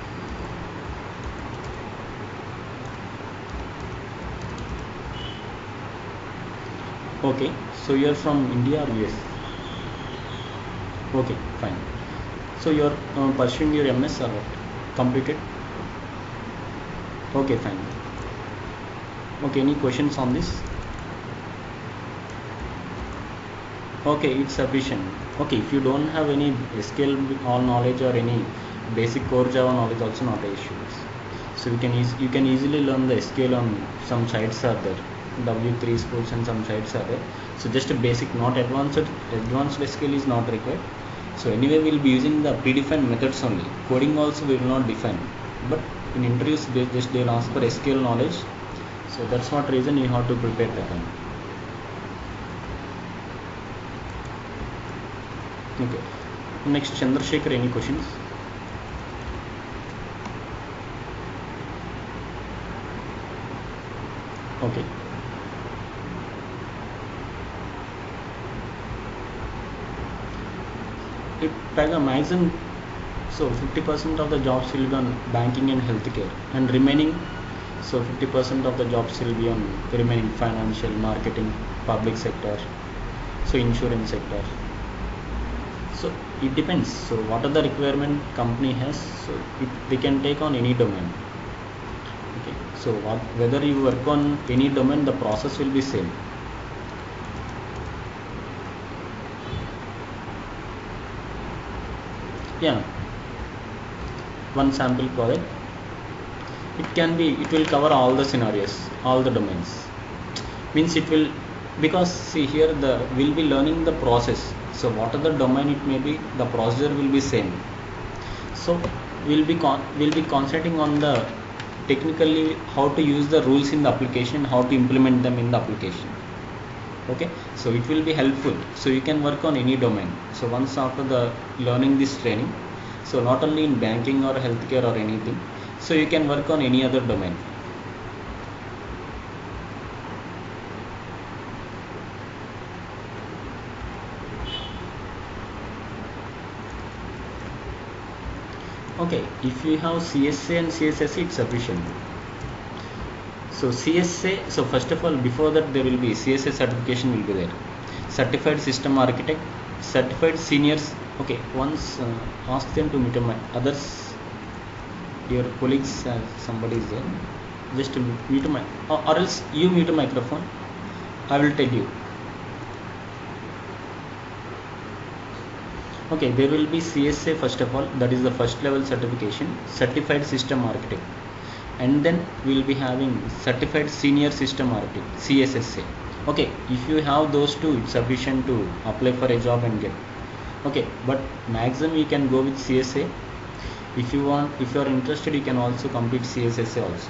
S1: Okay, so you're from India or US? Okay, fine. So you're pursuing your MS or what? Completed? Okay, fine. Okay, any questions on this? Okay, it's sufficient. Okay, if you don't have any SQL all knowledge or any basic core Java knowledge, also not an issue. So you can easily learn the SQL on some sites are there. W3 schools and some sites are there. So just a basic, not advanced SQL is not required. So anyway, we'll be using the predefined methods only. Coding also we will not define. But in interviews, they'll ask for SQL knowledge. So that's what reason you have to prepare that one. Okay. Next, Chandrasekhar, any questions? Okay. It Pega maximum, so 50% of the jobs will be on banking and healthcare, and remaining, so 50% of the jobs will be on remaining financial, marketing, public sector, so insurance sector. So it depends. So what are the requirement company has, so they can take on any domain. Okay, so whether you work on any domain, the process will be same. Yeah, one sample project, it will cover all the scenarios, all the domains. Means it will, because see here we'll be learning the process. So what are the domain it may be, the procedure will be same. So we'll be concentrating on the technically how to use the rules in the application, how to implement them in the application. Okay, so it will be helpful. So you can work on any domain. So once after the learning this training, so not only in banking or healthcare or anything, so you can work on any other domain. Okay, if you have CSA and CSSA, it's sufficient. So CSA, so first of all, before that there will be CSA certification will be there. Certified System Architect, Certified Seniors. Okay, once ask them to meet others, your colleagues, somebody is there. Just mute or else you mute a microphone. I will tell you. Okay, there will be CSA first of all, that is the first level certification, Certified System Architect, and then we will be having Certified Senior System Architect, CSSA. Okay, if you have those two, it's sufficient to apply for a job and get. Okay, but maximum you can go with CSA. If you are interested, you can also complete CSSA also.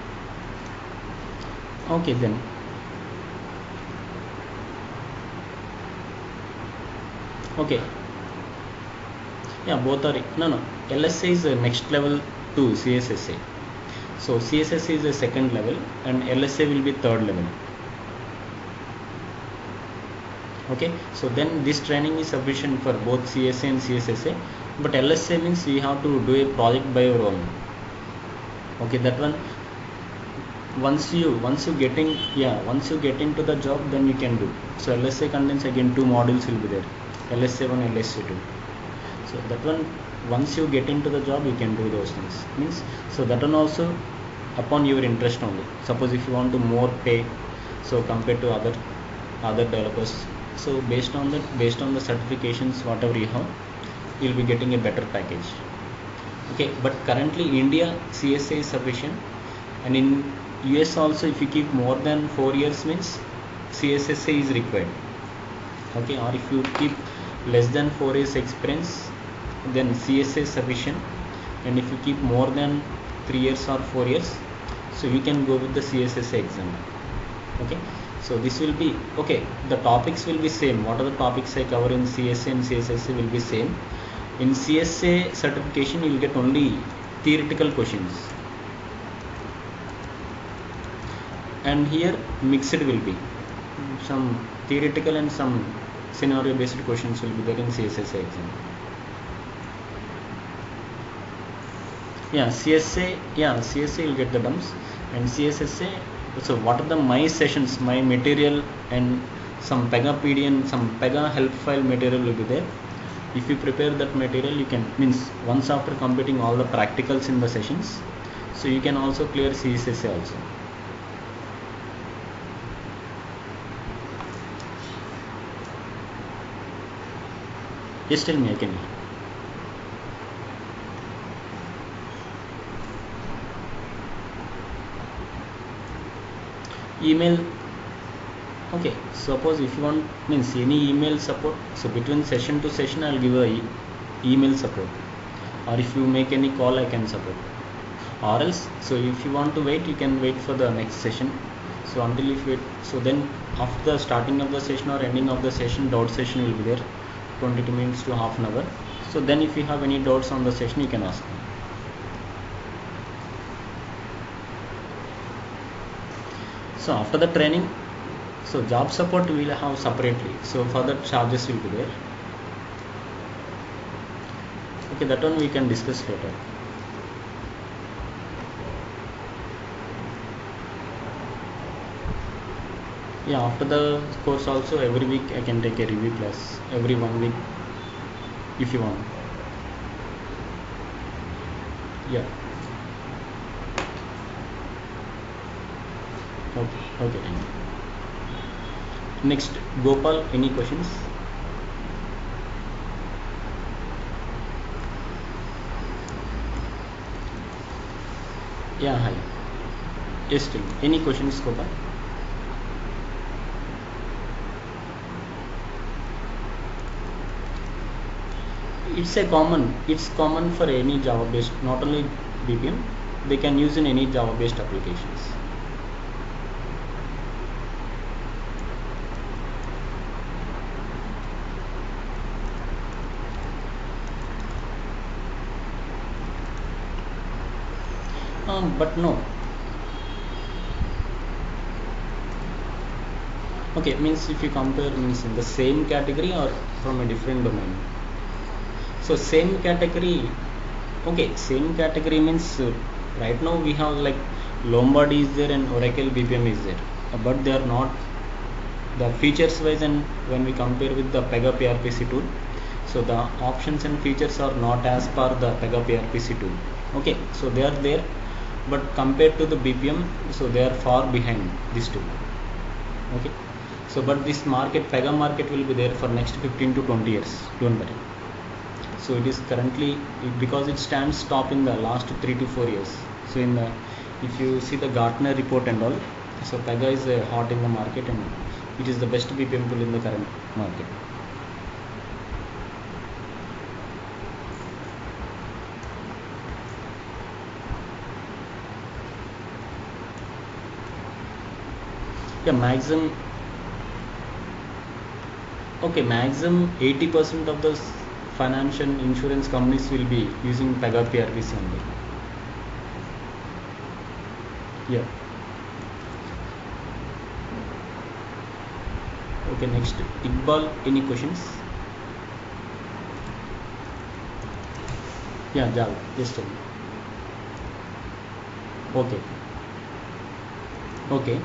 S1: Okay then. Okay, yeah, both are no. LSA is the next level to CSSA. So CSSA is the second level and LSA will be third level. Okay, so then this training is sufficient for both CSA and CSSA, but LSA means we have to do a project by our own. Okay, that one once you get into the job, then you can do. So LSA contains again two modules will be there, LSA 1, LSA 2. So that one once you get into the job, you can do those things. Means so that one also upon your interest only. Suppose if you want to more pay, so compared to other developers, so based on the certifications whatever you have, you'll be getting a better package. Okay, but currently India CSA is sufficient, and in US also if you keep more than 4 years means CSSA is required. Okay, or if you keep less than 4 years experience, then CSA is sufficient, and if you keep more than 3 years or 4 years, so you can go with the CSSA exam. Okay, so this will be okay, the topics will be same. What are the topics I cover in CSA and CSSA will be same. In CSA certification you will get only theoretical questions, and here mixed will be some theoretical and some scenario based questions will be there in CSSA exam. CSA will get the dumps, and CSSA, so what are the my sessions, my material, and some Pega PD and some Pega help file material will be there. If you prepare that material, you can means once after completing all the practicals in the sessions, so you can also clear CSSA also. Yes, tell me, I can. Email. Okay, suppose if you want means any email support, so between session to session I'll give a email support, or if you make any call I can support, or else so if you want to wait, you can wait for the next session. So until if wait, so then after the starting of the session or ending of the session, doubt session will be there, 22 minutes to half an hour. So then if you have any doubts on the session, you can ask them. So after the training, so job support we will have separately, so further charges will be there. Okay, that one we can discuss later. Yeah, after the course also every week I can take a review class, every 1 week if you want. Yeah. Okay, thank you. Next, Gopal, any questions? Yeah, hi. Yes, tell me. Any questions, Gopal? It's common for any Java based, not only BPM, they can use in any Java based applications. But no. Okay, means if you compare means in the same category or from a different domain. So same category, okay, same category means right now we have like Lombard is there and Oracle BPM is there, but they are not the features wise, and when we compare with the Pega PRPC tool, so the options and features are not as per the Pega PRPC tool. Okay, so they are there, but compared to the BPM, so they are far behind this tool. Okay, so but this market, Pega market will be there for next 15 to 20 years, don't worry. So it is currently, because it stands top in the last 3 to 4 years. So in the, if you see the Gartner report and all, so Pega is hot in the market and it is the best BPM tool in the current market. Yeah, maximum. Okay, maximum 80% of the financial insurance companies will be using Pega PRPC only. Yeah. Okay, next, Iqbal, any questions? Yeah, Jal, just tell me. Okay, okay,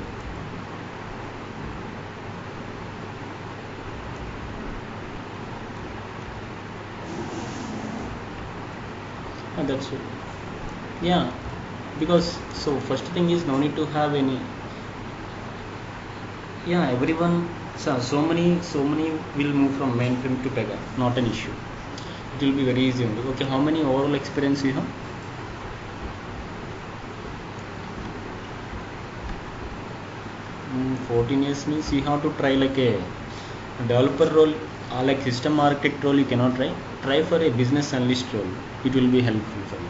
S1: that's it. Yeah, because so first thing is no need to have any. Yeah, everyone. So many will move from mainframe to Pega. Not an issue. It will be very easy only. Okay, how many overall experience you have? 14 years means you have to try like a developer role, like system architect role you cannot try. Try for a business analyst role. It will be helpful for you.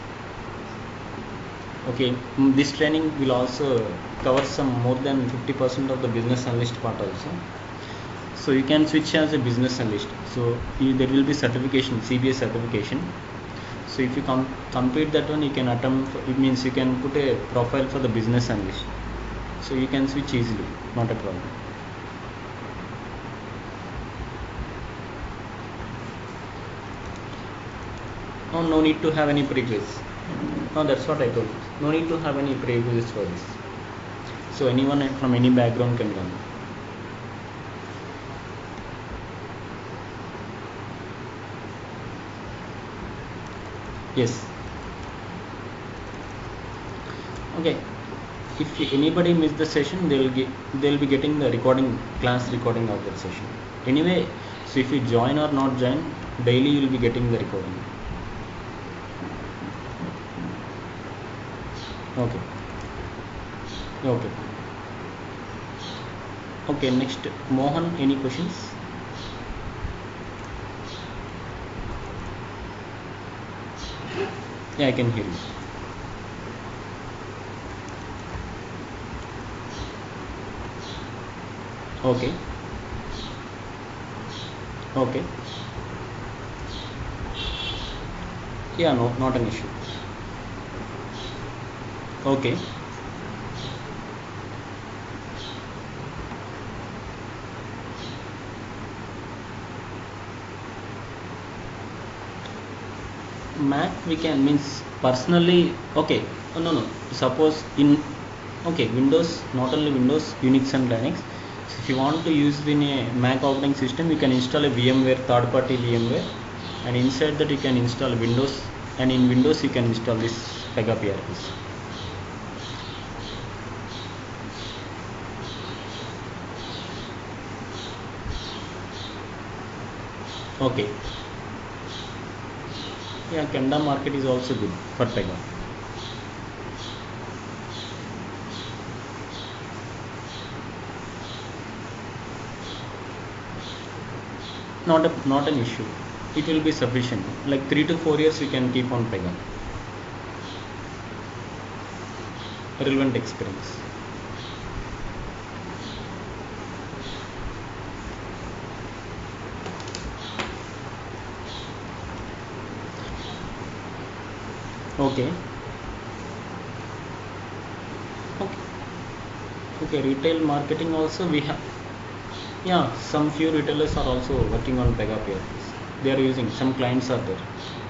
S1: Okay, this training will also cover some more than 50% of the business analyst part also. So you can switch as a business analyst. So there will be certification, CBA certification. So if you complete that one, you can attempt. It means you can put a profile for the business analyst. So you can switch easily, not a problem. Oh, no need to have any prerequisites. No, that's what I told you. No need to have any prerequisites for this. So anyone from any background can learn. Yes. Okay. If anybody miss the session, they'll be getting the class recording of that session. Anyway, so if you join or not join, daily you will be getting the recording. Okay. Okay. Okay. Next, Mohan, any questions? Yeah, I can hear you. Okay. Okay. Yeah, no, not an issue. Okay. Mac we can means personally. Okay. Oh, no, no. Suppose in okay Windows, not only Windows, Unix and Linux. So if you want to use in a Mac operating system, you can install a VMware, third-party VMware, and inside that you can install Windows, and in Windows you can install this Pega PRPC. Okay. Yeah, Kenda market is also good for Pega. Not an issue. It will be sufficient. Like 3 to 4 years, you can keep on Pega. Relevant experience. Okay. Okay. Okay. Retail marketing also we have. Yeah, some few retailers are also working on Pega PRPs. They are using, some clients are there.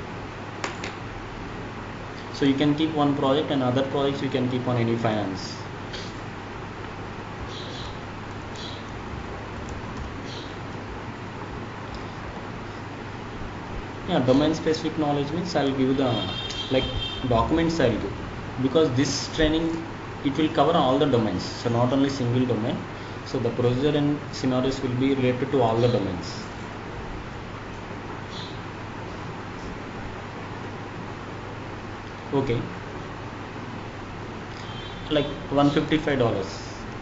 S1: So you can keep one project and other projects you can keep on any finance. Yeah, domain specific knowledge means I'll give the like documents I'll give, because this training it will cover all the domains. So not only single domain. So the procedure and scenarios will be related to all the domains. Okay. Like $155.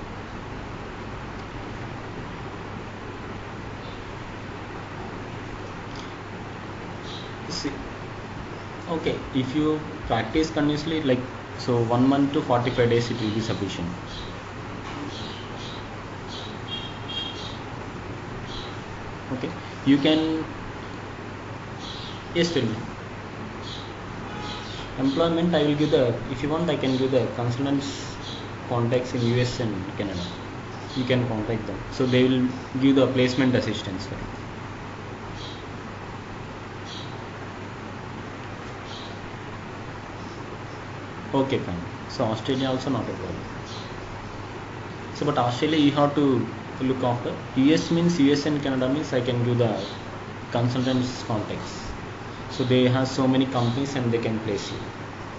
S1: See, okay, if you practice continuously, like so 1 month to 45 days, it will be sufficient. Okay, you can, yes, tell me. Employment, I will give the, if you want I can give the consultants contacts in US and Canada. You can contact them, so they will give the placement assistance for you. Okay, fine. So Australia also not a problem. So but Australia you have to look after. US means US and Canada means I can give the consultants contacts, so they have so many companies and they can place you.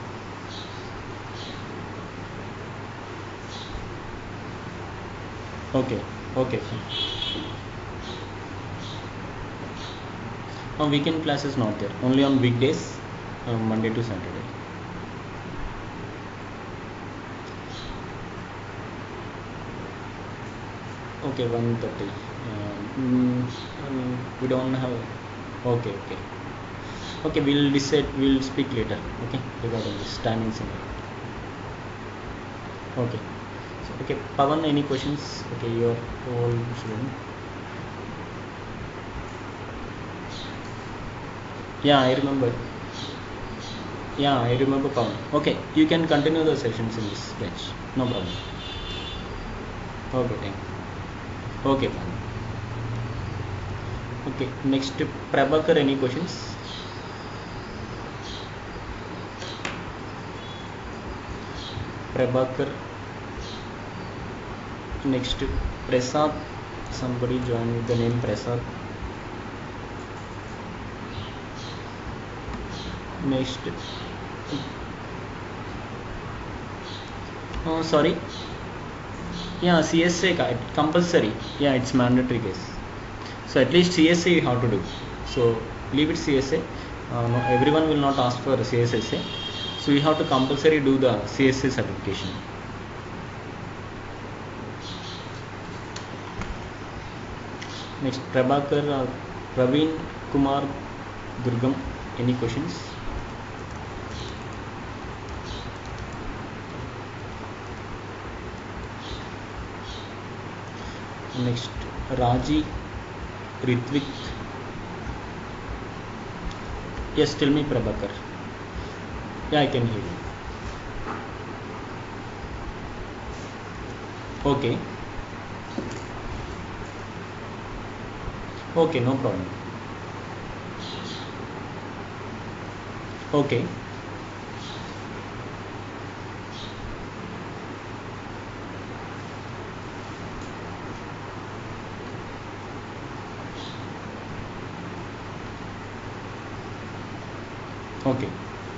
S1: Okay, okay, fine. Weekend classes not there, only on weekdays, Monday to Saturday. Okay, 1:30. We don't have. Okay, okay, okay. We'll decide. We'll speak later. Okay, regarding this timings and all. Okay. So, okay, Pavan, any questions? Okay, your whole student. Yeah, I remember. Yeah, I remember, Pavan. Okay, you can continue the sessions in this batch. No problem. Okay, thank you. Okay, fine. Okay, next, Prabhakar, any questions? Prabhakar. Next, Prasad. Somebody join with the name Prasad. Next, sorry. Yeah, CSA compulsory. Yeah, it's mandatory case. So at least CSA you have to do. So leave it CSA. No, everyone will not ask for CSSA. So you have to compulsory do the CSA certification. Next, Prabhakar, Praveen Kumar Durgam. Any questions? Next, Raji Ritvik. Yes, tell me, Prabhakar. Yeah, I can hear you. Okay. Okay, no problem. Okay. Okay.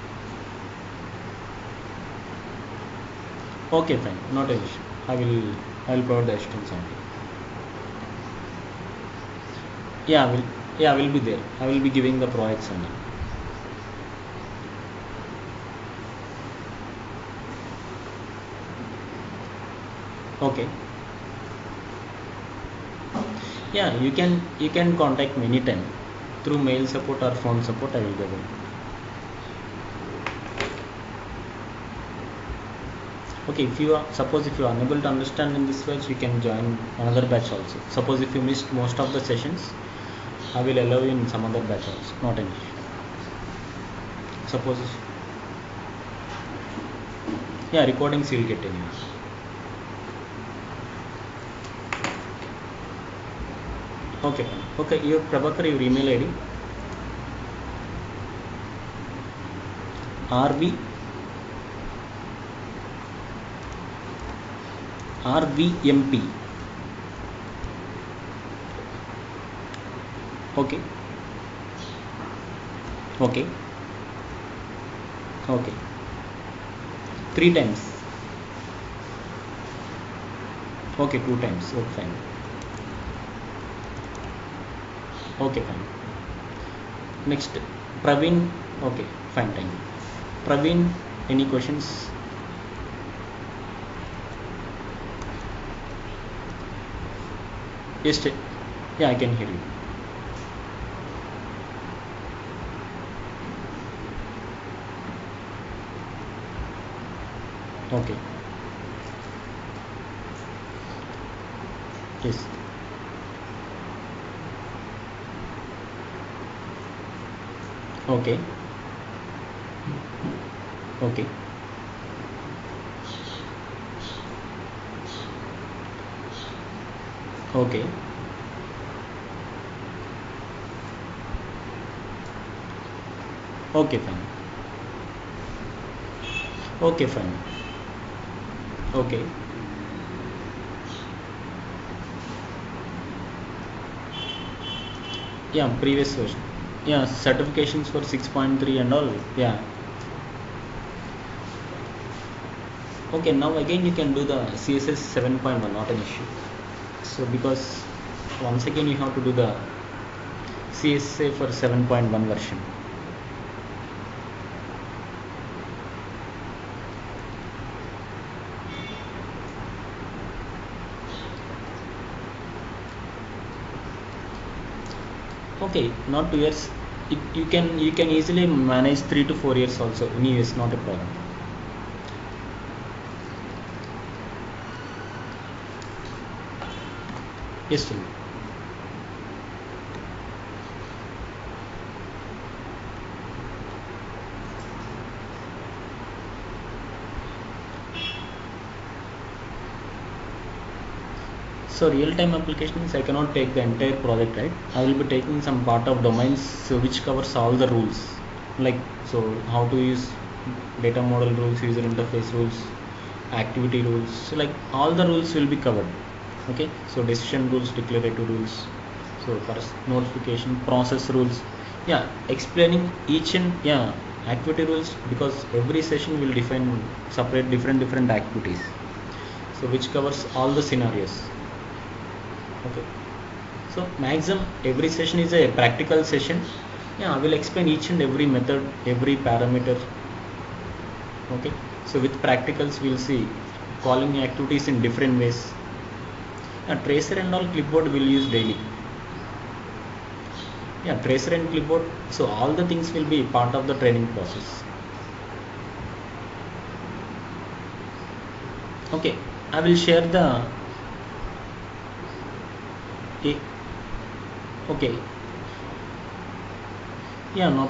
S1: Okay, fine. Not an issue. I will provide the assistance only. Yeah, I will be there. I will be giving the projects only. Okay. Yeah, you can contact me anytime through mail support or phone support. I will be available. Okay, if you are, suppose if you are unable to understand in this batch, you can join another batch also. Suppose if you missed most of the sessions, I will allow you in some other batch also. Not an issue. Suppose yeah, recordings you will get anyway. Okay, okay. Your Prabhakar, your email ID RV RVMP. Okay, okay, okay. 3 times. Okay, 2 times. Okay, fine. Okay, fine. Next, Praveen. Okay, fine. Thank you. Praveen, any questions? Yes, yeah, I can hear you. Okay. Yes. Okay. Okay. Okay. Okay, fine. Okay, fine. Okay. Yeah, previous version. Yeah, certifications for 6.3 and all. Yeah. Okay, now again you can do the CSS 7.1, not an issue. So because once again you have to do the CSA for 7.1 version. Okay, not 2 years. You can easily manage 3 to 4 years also. Anyways, not a problem. Yes, sir. So real-time applications, I cannot take the entire project, right? I will be taking some part of domains, so which covers all the rules, like so how to use data model rules, user interface rules, activity rules. So like all the rules will be covered. Okay, so decision rules, declarative rules, so first notification, process rules. Yeah, explaining each and yeah activity rules, because every session will define separate different activities. So which covers all the scenarios. Okay, so maximum every session is a practical session. Yeah, I will explain each and every method, every parameter. Okay, so with practicals we'll see calling activities in different ways. Tracer and all clipboard will use daily. Yeah, tracer and clipboard, so all the things will be part of the training process. Okay, I will share the okay. Yeah, no.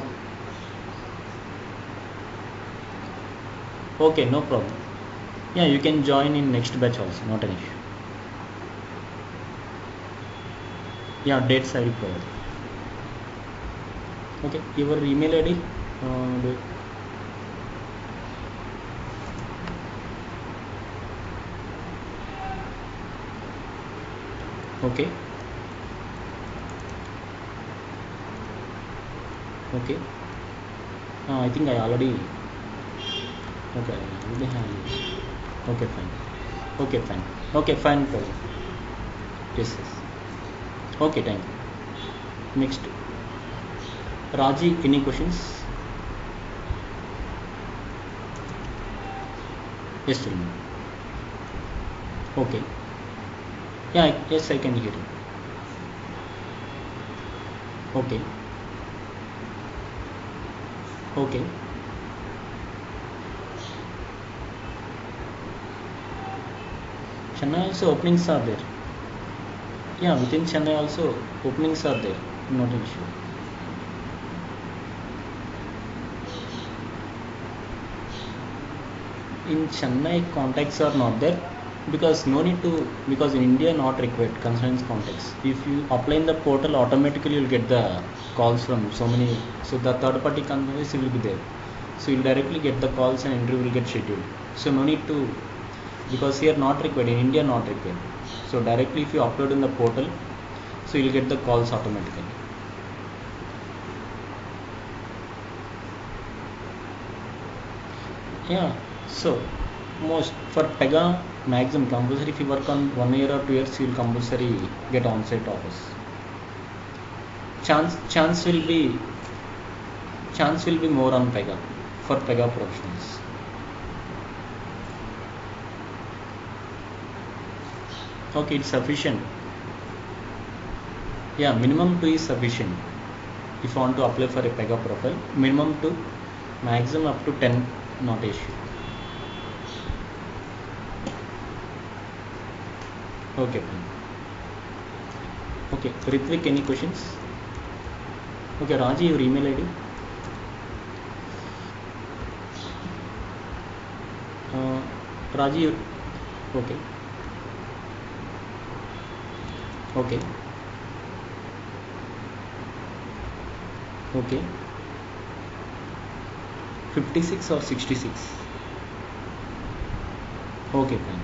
S1: Okay, no problem. Yeah, you can join in next batch also, not an issue. Yeah, dates I will provide. Okay, your email ID. Okay. Okay. I think I already. Okay, I already have. Okay, fine. Okay, fine. Okay, fine. Problem. Yes, yes. Okay, thank you. Next, Raji, any questions? Yes, tell me. Okay. Yeah, yes, I can hear you. Okay. Okay. Chennai also openings are there. Yeah, within Chennai also openings are there. Not an issue. In Chennai, contacts are not there, because no need to, because in India not required concerns contacts. If you apply in the portal, automatically you'll get the calls from so many. So the third party companies will be there. So you'll directly get the calls and interview will get scheduled. So no need to, because here not required, in India not required. So directly if you upload in the portal, so you'll get the calls automatically. Yeah, so most for Pega maximum compulsory, if you work on 1 year or 2 years, you'll compulsory get on-site office. Chance will be more on Pega for Pega professionals. Okay, it's sufficient. Yeah, minimum 2 is sufficient. If you want to apply for a Pega profile, minimum 2, maximum up to 10, not issue. Okay. Okay, Ritvik, any questions? Okay, Raji, your email ID. Raji, okay, okay, okay. 56 or 66? Okay, fine.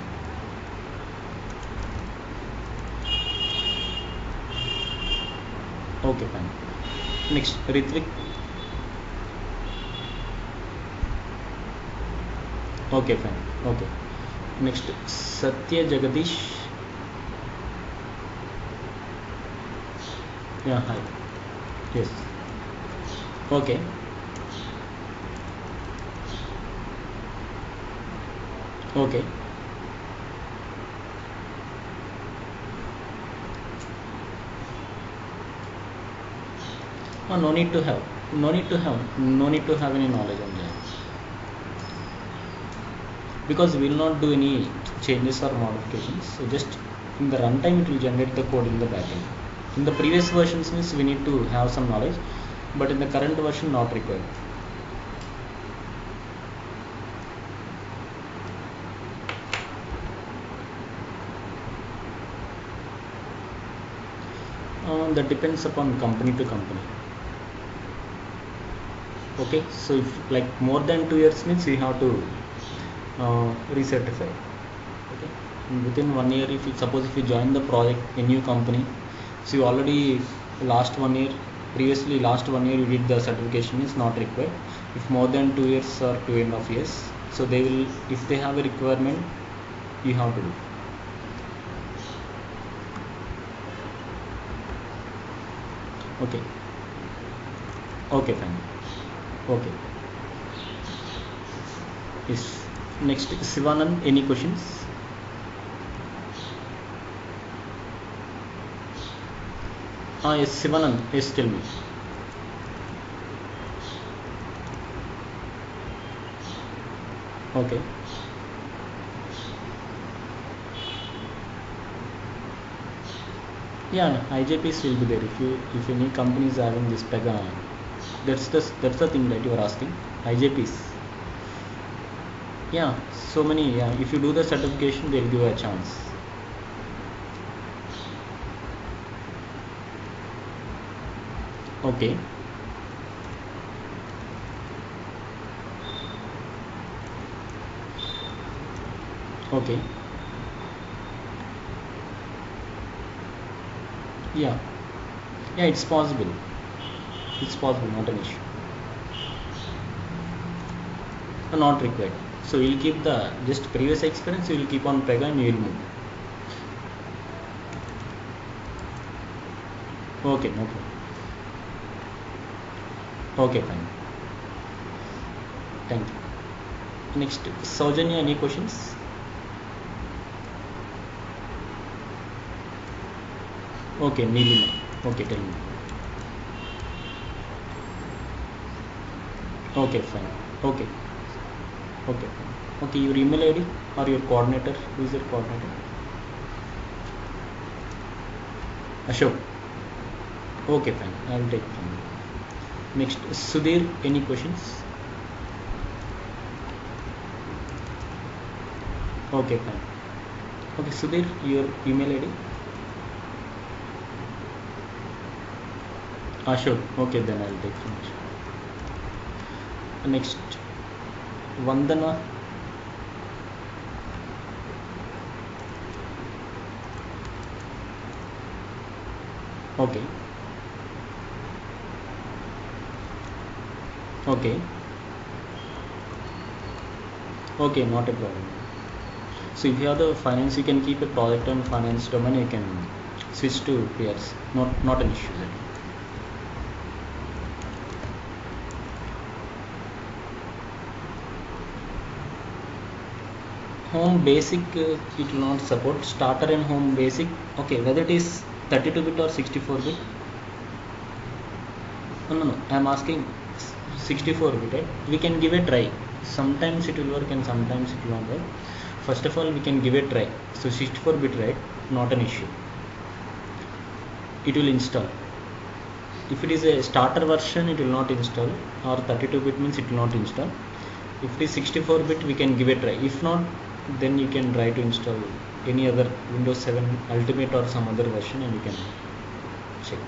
S1: Okay, fine. Next, Ritvik. Okay, fine. Okay. Next, Satya Jagadish. Yeah, hi. Yes. Okay. Okay. Oh, no need to have. No need to have. No need to have any knowledge on that. Because we will not do any changes or modifications. So just in the runtime it will generate the code in the backend. In the previous versions means we need to have some knowledge, but in the current version not required. That depends upon company to company. Okay, so if like more than 2 years means we have to recertify. Okay, and within 1 year, if you suppose if you join the project a new company, so you already last 1 year, previously last 1 year you did the certification is not required. If more than 2 years or 2.5 years, so they will, if they have a requirement, you have to do. Okay. Okay, fine. Okay. Yes. Next, Sivanand, any questions? Yes, Sivanand, yes, tell me. Okay. Yeah, IJPs will be there. If any company is having this Pega, that's the thing that you are asking. IJPs. Yeah, so many. Yeah, if you do the certification, they'll give you a chance. Okay. Okay. Yeah. Yeah, it's possible. It's possible, not an issue. Not required. So you'll keep the just previous experience. You will keep on Pega and you will move. Okay, no problem. Okay, fine. Thank you. Next, Saujanya, any questions? Okay, Nilima. Okay, tell me. Okay, fine. Okay, okay, okay. Your email ID or your coordinator? Who is your coordinator? Ashok. Okay, fine. I will take it from you. Next, Sudhir. Any questions? Okay, fine. Okay, Sudhir, your email ID? Ashok. Okay, then I will take from Ashok. Next, Vandana. Okay. Okay. Okay, not a problem. So if you have the finance, you can keep a project on finance domain. You can switch to PS. Not an issue there. Home basic, it will not support starter and home basic. Okay, whether it is 32-bit or 64-bit. No. I'm asking 64-bit. Right? We can give a try. Sometimes it will work and sometimes it will not work. First of all, we can give a try. So 64-bit, right? Not an issue. It will install. If it is a starter version, it will not install, or 32-bit means it will not install. If it is 64-bit, we can give a try. If not, then you can try to install any other Windows 7 Ultimate or some other version, and you can check.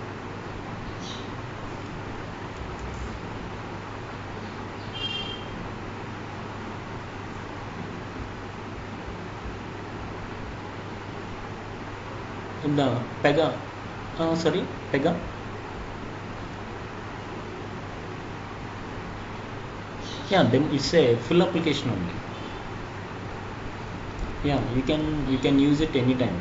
S1: In the Pega, sorry, Pega. Yeah, then it's a full application only. Yeah, you can use it anytime.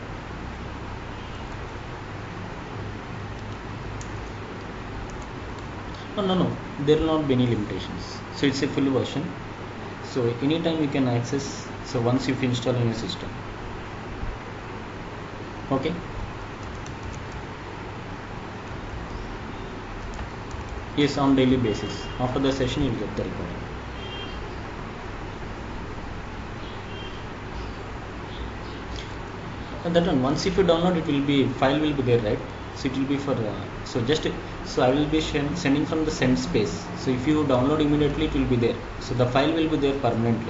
S1: No, there will not be any limitations. So it's a full version. So anytime you can access. So once you've installed in your system. Okay. Yes, on daily basis. After the session, you'll get the recording. And that one, once if you download, it will be file will be there, right? So it will be for so I will be sending from the send space. So if you download immediately, it will be there. So the file will be there permanently.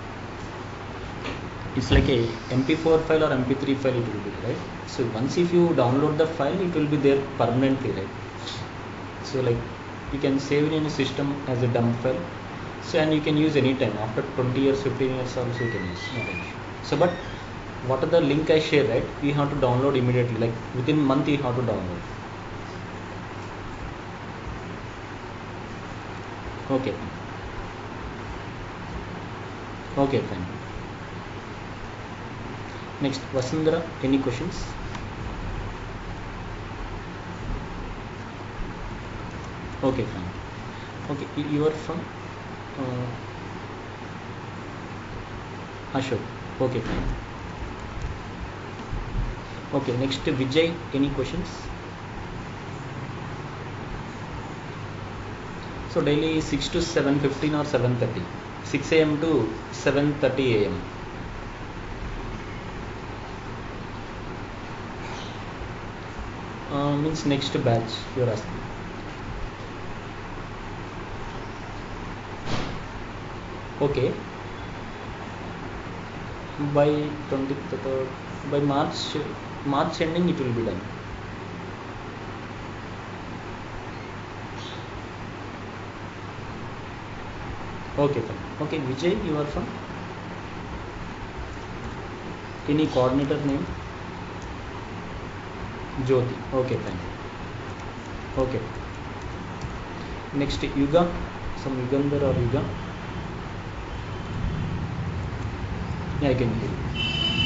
S1: It's like a MP4 file or MP3 file, it will be, right? So once if you download the file, it will be there permanently, right? So like you can save it in a system as a dump file. So and you can use anytime after 20 years, 15 years also you can use. No issue. So but what are the link I share, right? You have to download immediately, like within month you have to download. Okay. Okay, fine. Next, Vasundhara, any questions? Okay, fine. Okay, you are from Ashok. Okay, fine. Okay, next Vijay, any questions? So daily 6 to 7:15 or 7:30, 6 a.m. to 7:30 a.m. Means next batch you are asking. Okay. By 23rd, by March ending it will be done. Okay, fine. Okay, Vijay, you are from? Any coordinator name? Jyoti. Okay, fine. Okay. Next, Yuga, some Yugandhar or Yuga. Yeah, I can hear you.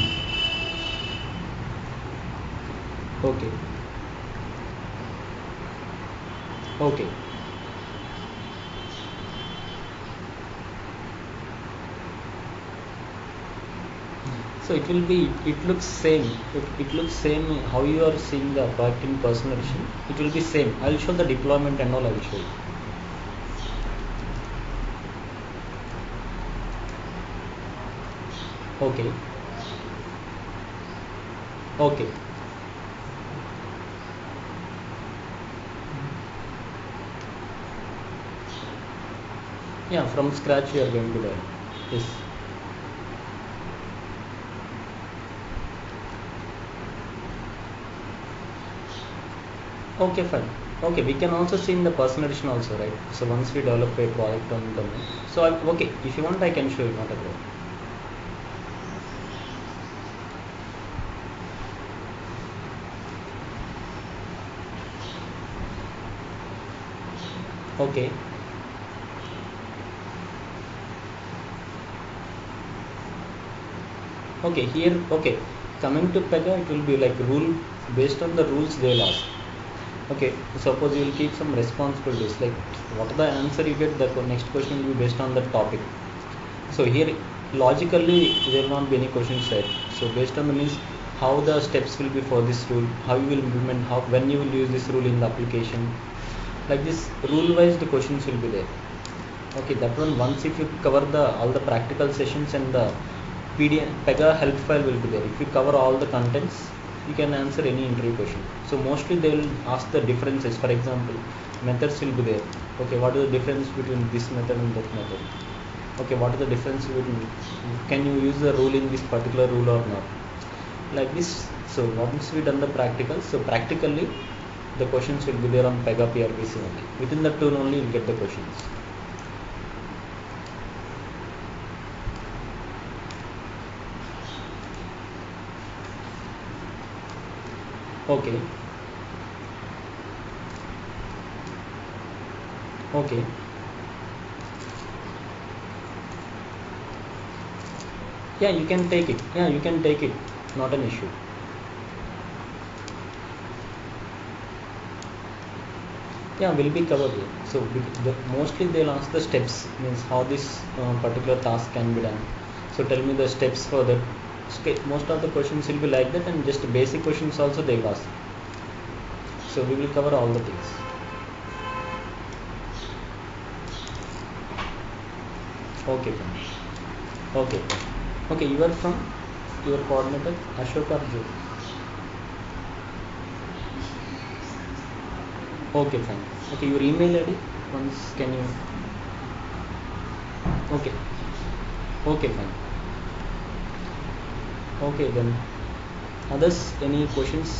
S1: Okay. Okay. So it will be, it looks same. It looks same how you are seeing the product in personal edition. It will be same. I will show the deployment and all I will show you. Okay. Okay. Yeah, from scratch you are going to learn. Yes. Okay, fine. Okay, we can also see in the personal edition also, right? So once we develop a product on the so okay, if you want I can show you, not a problem. Okay. Okay, here, okay, coming to Pega, it will be like rule, based on the rules they will ask. Okay, suppose you will keep some responsibilities, like what are the answer you get, the next question will be based on the topic. So here, logically, there will not be any questions set. So based on the means, how the steps will be for this rule, how you will implement, how when you will use this rule in the application. Like this, rule-wise, the questions will be there. Okay, that one, once if you cover all the practical sessions and the PDF Pega help file will be there. If you cover all the contents, you can answer any interview question. So mostly they will ask the differences. For example, methods will be there. Okay, what is the difference between this method and that method? Okay, what is the difference between, can you use the rule in this particular rule or not, like this. So once we done the practical, so practically the questions will be there on Pega PRPC only. Within the tool only you'll get the questions. Okay. Okay. Yeah, you can take it. Yeah, you can take it. Not an issue. Yeah, will be covered here. So mostly they'll ask the steps, means how this particular task can be done. So tell me the steps for that. Most of the questions will be like that, and just basic questions also they will ask. So we will cover all the things. Okay, fine. Okay, fine. Okay, you are from your coordinator Ashok or Joe? Okay, fine. Okay, your email ID once can you? Okay. Okay, fine. Okay, then others, any questions?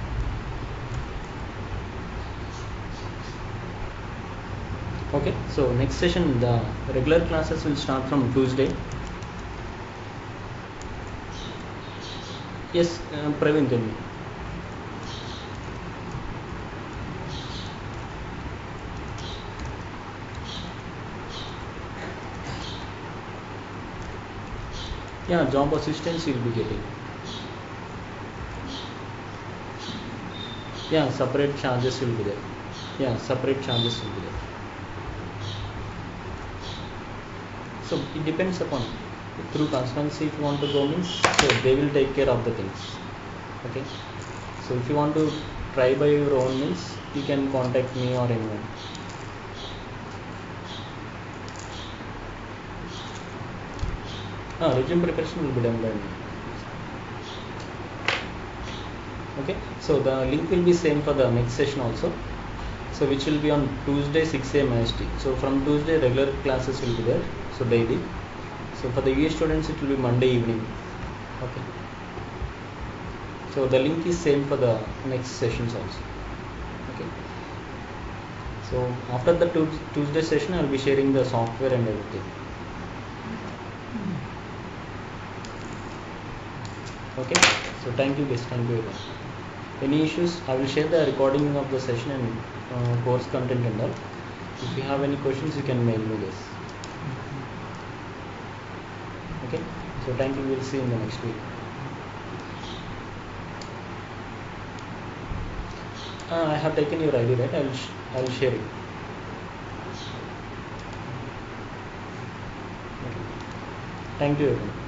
S1: Okay, so next session the regular classes will start from Tuesday. Yes, Praveen, tell me. Yeah, job assistance you'll be getting. Yeah, separate charges will be there. Yeah, separate charges will be there. So it depends upon, through consultancy if you want to go means, so they will take care of the things. Okay, so if you want to try by your own means, you can contact me or anyone. Resume preparation will be done by me. Okay, so the link will be same for the next session also, so which will be on Tuesday 6 a.m. IST. So from Tuesday regular classes will be there, so daily. So for the US students it will be Monday evening. Okay, so the link is same for the next sessions also. Okay, so after the Tuesday session I will be sharing the software and everything. Okay, so thank you guys, thank you very much. Any issues, I will share the recording of the session and course content and all. If you have any questions you can mail me this. Okay, so thank you, we'll see you in the next week. I have taken your ID, right? I will share it. Okay. Thank you everyone.